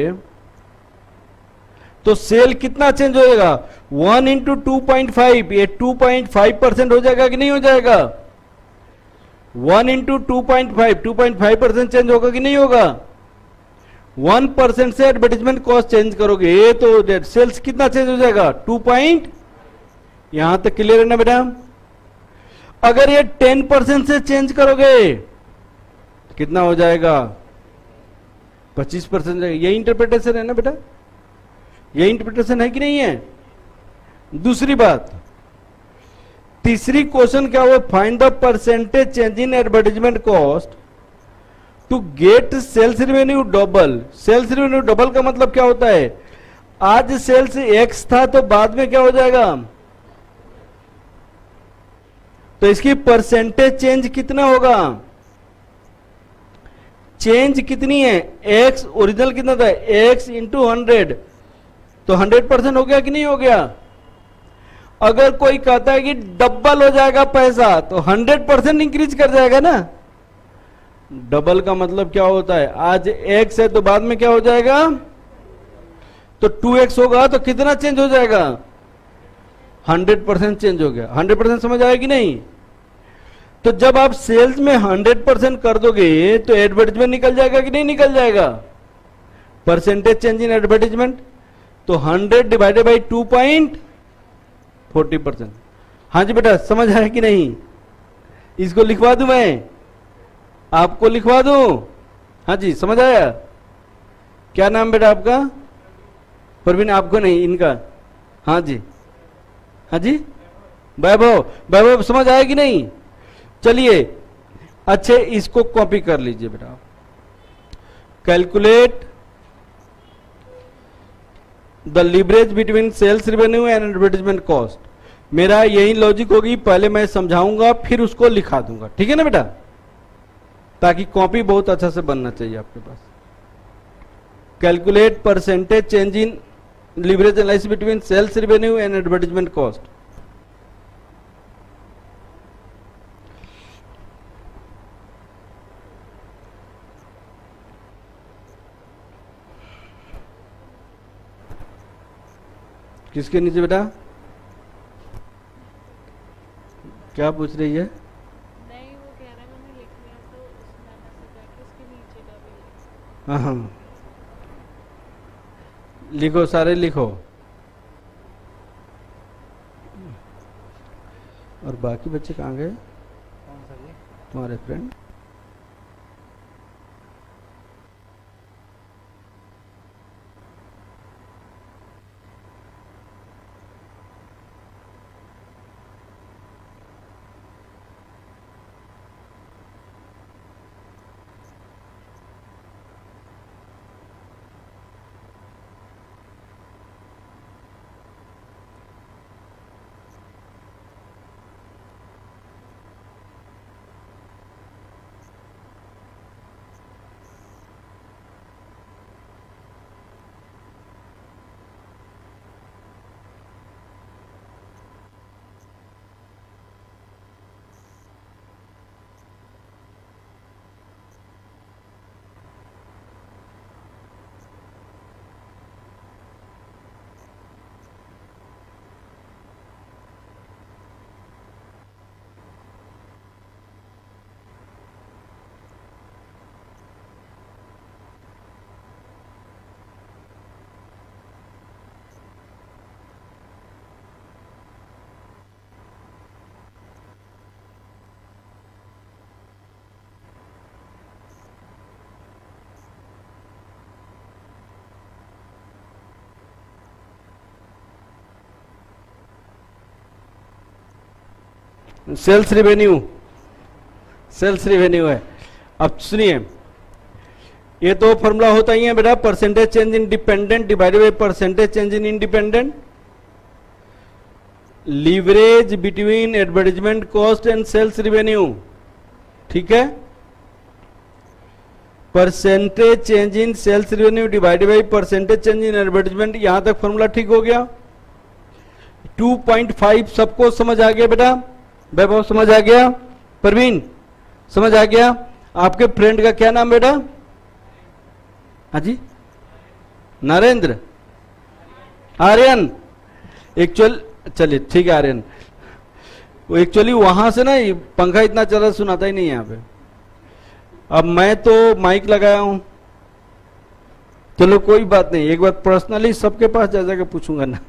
Speaker 1: तो सेल कितना चेंज होएगा? One into two point five, ये टू पॉइंट फाइव परसेंट हो जाएगा कि नहीं हो जाएगा? One into two point five, two point five percent change होगा कि नहीं होगा? वन परसेंट से एडवर्टाइजमेंट कॉस्ट चेंज करोगे तो सेल्स कितना चेंज हो जाएगा? Two point. यहां तक क्लियर है ना बेटा? अगर ये टेन परसेंट से चेंज करोगे कितना हो जाएगा? पच्चीस परसेंट. यही इंटरप्रिटेशन है ना बेटा? यही इंटरप्रिटेशन है कि नहीं है? दूसरी बात, तीसरी क्वेश्चन क्या हुआ? Find the percentage change in advertisement cost to get sales revenue double. Sales revenue double का मतलब क्या होता है? आज सेल्स एक्स था तो बाद में क्या हो जाएगा? तो इसकी परसेंटेज चेंज कितना होगा? चेंज कितनी है? एक्स ओरिजिनल कितना था? X into hundred. तो हंड्रेड परसेंट हो गया कि नहीं हो गया? अगर कोई कहता है कि डबल हो जाएगा पैसा तो हंड्रेड परसेंट इंक्रीज कर जाएगा ना. डबल का मतलब क्या होता है? आज एक्स है तो बाद में क्या हो जाएगा? तो टू एक्स होगा तो कितना चेंज हो जाएगा? हंड्रेड परसेंट चेंज हो गया. हंड्रेड परसेंट समझ आया कि नहीं? तो जब आप सेल्स में हंड्रेड परसेंट कर दोगे तो एडवर्टाइजमेंट निकल जाएगा कि नहीं निकल जाएगा? Percentage change in advertisement. तो hundred divided by two point forty percent. हाँ जी बेटा समझ आया कि नहीं? इसको लिखवा दूं मैं? आपको लिखवा दूं? हाँ जी समझ आया? क्या नाम बेटा आपका? परवीन. आपको नहीं, इनका. हाँ जी. हाँ जी वैभव. वैभव समझ आया कि नहीं? चलिए अच्छे इसको कॉपी कर लीजिए बेटा. Calculate the leverage between sales revenue and advertisement cost. मेरा यही लॉजिक होगी, पहले मैं समझाऊंगा फिर उसको लिखा दूंगा. ठीक है ना बेटा? ताकि कॉपी बहुत अच्छा से बनना चाहिए आपके पास. Calculate percentage change in leverage analysis between sales revenue and advertisement cost. किसके नीचे बेटा? क्या पूछ रही है?
Speaker 2: नहीं वो कह रहा है मैंने लिख लिया तो उसमें मैसेज आया कि उसके नीचे का भी.
Speaker 1: हाँ हाँ लिखो, सारे लिखो. और बाकी बच्चे कहाँ गए?
Speaker 3: कौन सा जी?
Speaker 1: तुम्हारे friend. Sales revenue, sales revenue है। अब सुनिए, ये तो फॉर्मूला होता ही है बेटा, percentage change in dependent divided by percentage change in independent, leverage between advertisement cost and sales revenue, ठीक है। Percentage change in sales revenue divided by percentage change in advertisement, यहां तक फॉर्मूला ठीक हो गया। टू पॉइंट फाइव सबको समझ आ गया बेटा? वैभव समझ आ गया? परवीन समझ आ गया? आपके फ्रेंड का क्या नाम बेटा? हाँ जी, नरेंद्र, आर्यन, एक्चुअल, चलिए ठीक है आर्यन। वो एक्चुअली वहां से ना पंखा इतना चला सुनाता ही नहीं है यहाँ पे। अब मैं तो माइक लगाया हूं, चलो कोई बात नहीं, एक बार पर्सनली सबके पास जा जाकर पूछूंगा ना।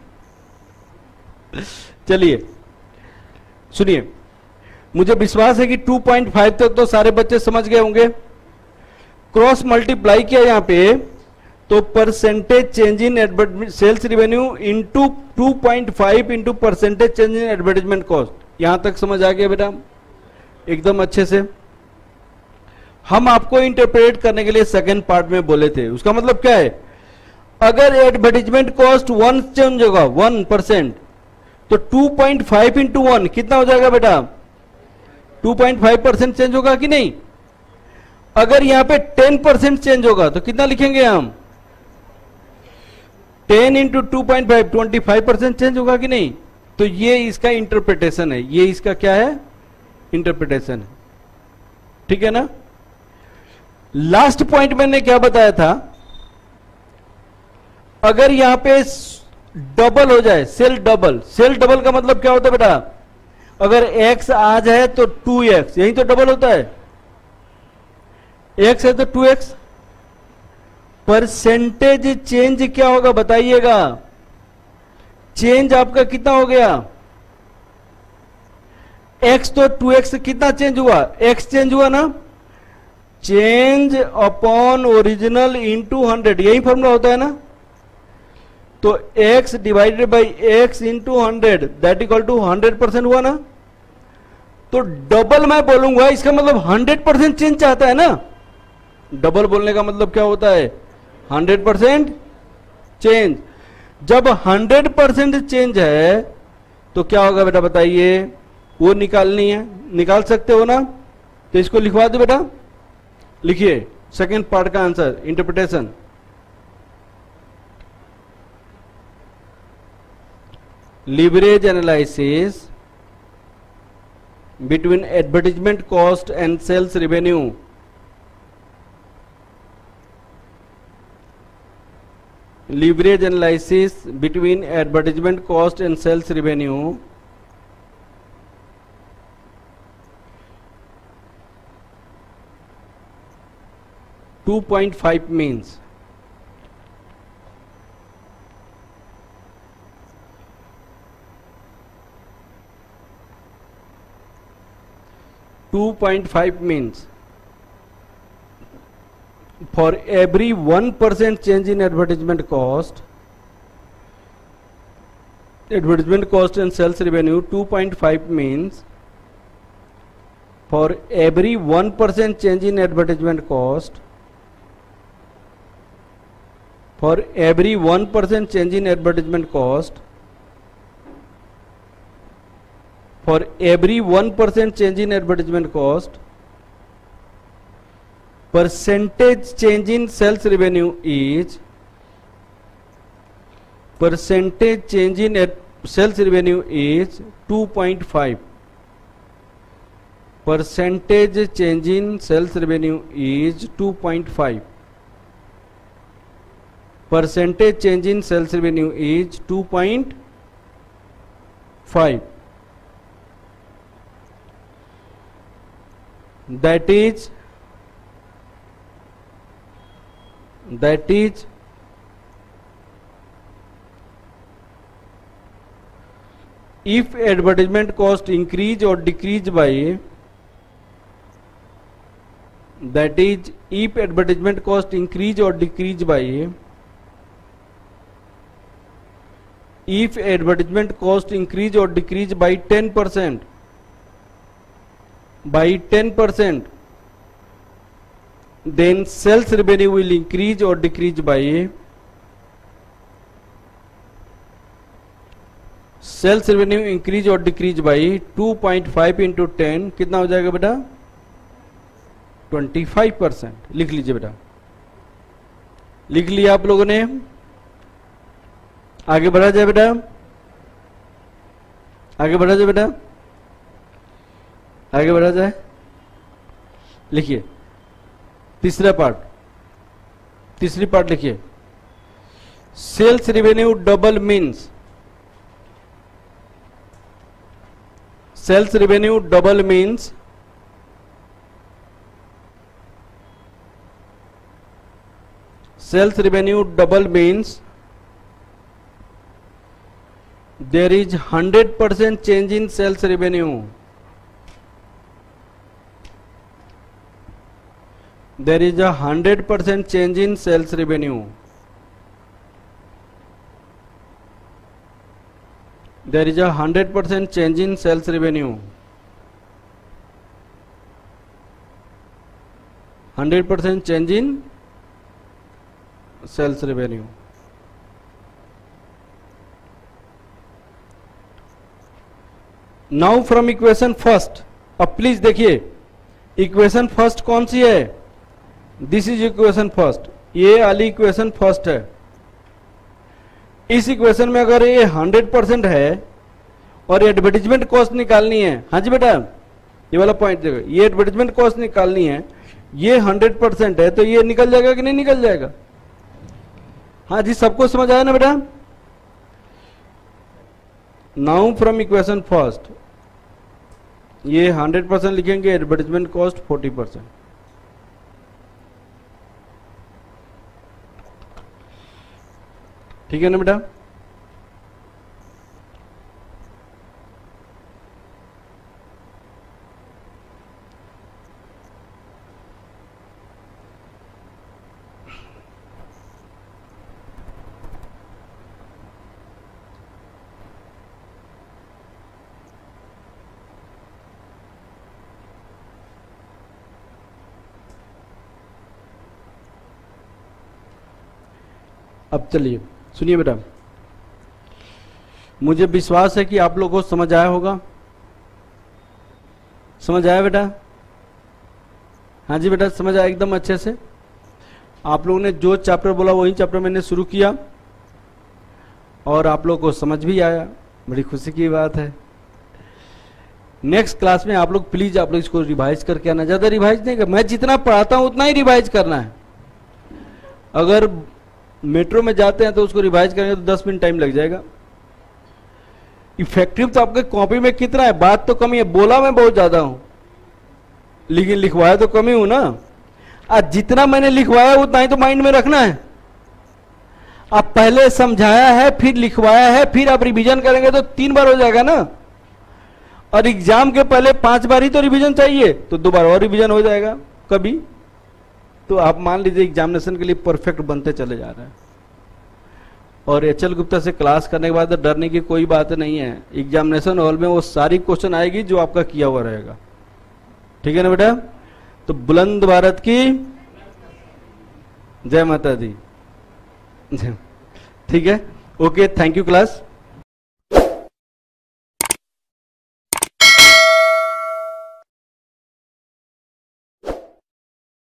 Speaker 1: चलिए सुनिए, मुझे विश्वास है कि टू पॉइंट फाइव तक तो सारे बच्चे समझ गए होंगे। क्रॉस मल्टीप्लाई किया यहां पे तो percentage change in sales revenue into two point five into percentage change in advertisement cost, यहां तक समझ आ गया बेटा एकदम अच्छे से। हम आपको इंटरप्रेट करने के लिए सेकंड पार्ट में बोले थे, उसका मतलब क्या है? अगर एडवर्टाइजमेंट कॉस्ट वन चेंज होगा वन परसेंट तो two point five into one कितना हो जाएगा बेटा? Two point five percent change होगा कि नहीं? अगर यहां पे टेन परसेंट चेंज होगा तो कितना लिखेंगे हम? Ten into two point five, twenty five percent change होगा कि नहीं? तो ये इसका इंटरप्रिटेशन है, ये इसका क्या है? इंटरप्रिटेशन है, ठीक है ना। लास्ट पॉइंट मैंने क्या बताया था? अगर यहां पे डबल हो जाए, सेल डबल, सेल डबल का मतलब क्या होता है बेटा? अगर x आज है तो टू एक्स, यही तो डबल होता है। x है तो टू एक्स। परसेंटेज चेंज क्या होगा बताइएगा? चेंज आपका कितना हो गया? x तो टू एक्स कितना चेंज हुआ? x चेंज हुआ ना। Change upon original into hundred, यही फॉर्मूला होता है ना। तो x divided by x into hundred that equal to hundred percent हुआ ना। तो डबल मैं बोलूंगा, इसका मतलब हंड्रेड परसेंट चेंज चाहता है ना। डबल बोलने का मतलब क्या होता है? Hundred percent change. जब हंड्रेड परसेंट चेंज है तो क्या होगा बेटा बताइए? वो निकालनी है, निकाल सकते हो ना। तो इसको लिखवा दो बेटा, लिखिए सेकेंड पार्ट का answer, interpretation. Leverage analysis between advertisement cost and sales revenue, leverage analysis between advertisement cost and sales revenue, two point five means two point five means for every one percent change in advertisement cost, advertisement cost and sales revenue, two point five means for every one percent change in advertisement cost, for every one percent change in advertisement cost, for every one percent change in advertisement cost, percentage change in sales revenue is, percentage change in sales revenue is two point five, percentage change in sales revenue is two point five, percentage change in sales revenue is two point five. That is, that is if advertisement cost increase or decrease by, that is if advertisement cost increase or decrease by, if advertisement cost increase or decrease by ten percent, by ten percent, then sales revenue will increase or decrease by sales revenue increase or decrease by two point five into ten, कितना हो जाएगा बेटा? twenty-five percent। लिख लीजिए बेटा, लिख लिया आप लोगों ने? आगे बढ़ा जाए बेटा, आगे बढ़ा जाए बेटा, आगे बढ़ा जाए। लिखिए तीसरा पार्ट, तीसरी पार्ट लिखिए, sales revenue double means, sales revenue double means sales revenue double means there is one hundred percent change in sales revenue. There is a one hundred percent change in sales revenue. There is a one hundred percent change in sales revenue. one hundred percent change in sales revenue. Now from equation first, अब please देखिए equation first कौन सी है? This is equation first, ये वाली equation first है। इस equation में अगर ये हंड्रेड परसेंट है और एडवर्टीजमेंट कॉस्ट निकालनी है, हाँ जी बेटा ये वाला पॉइंट देखो, ये एडवर्टीजमेंट कॉस्ट निकालनी है, ये हंड्रेड परसेंट है तो ये निकल जाएगा कि नहीं निकल जाएगा? हाँ जी, सबको समझ आया ना बेटा? नाउ फ्रॉम इक्वेशन फर्स्ट ये हंड्रेड परसेंट लिखेंगे, एडवर्टीजमेंट कॉस्ट फोर्टी परसेंट। ठीक है ना बेटा? अब चलिए सुनिए बेटा, मुझे विश्वास है कि आप लोगों को समझ आया होगा। समझ आया बेटा? हाँ जी बेटा, समझ आया एकदम अच्छे से। आप लोगों ने जो चैप्टर बोला वही चैप्टर मैंने शुरू किया और आप लोगों को समझ भी आया, बड़ी खुशी की बात है। नेक्स्ट क्लास में आप लोग प्लीज आप लोग इसको रिवाइज करके आना, ज्यादा रिवाइज नहीं कर, मैं जितना पढ़ाता हूं उतना ही रिवाइज करना है। अगर मेट्रो में जाते हैं तो उसको रिवाइज करेंगे तो दस मिनट टाइम लग जाएगा। इफेक्टिव तो आपके कॉपी में कितना है? बात तो कमी है, बोला मैं बहुत ज्यादा हूं लेकिन लिखवाया तो कमी हूं ना। आज जितना मैंने लिखवाया उतना ही तो माइंड में रखना है। आप पहले समझाया है, फिर लिखवाया है, फिर आप रिवीजन करेंगे तो तीन बार हो जाएगा ना। और एग्जाम के पहले पांच बार ही तो रिवीजन चाहिए, तो दो बार और रिवीजन हो जाएगा कभी। तो आप मान लीजिए एग्जामिनेशन के लिए परफेक्ट बनते चले जा रहे हैं। और एचएल गुप्ता से क्लास करने के बाद डरने की कोई बात नहीं है। एग्जामिनेशन हॉल में वो सारी क्वेश्चन आएगी जो आपका किया हुआ रहेगा। ठीक है ना बेटा? तो बुलंद भारत की जय माता दी। ठीक है, ओके, थैंक यू क्लास।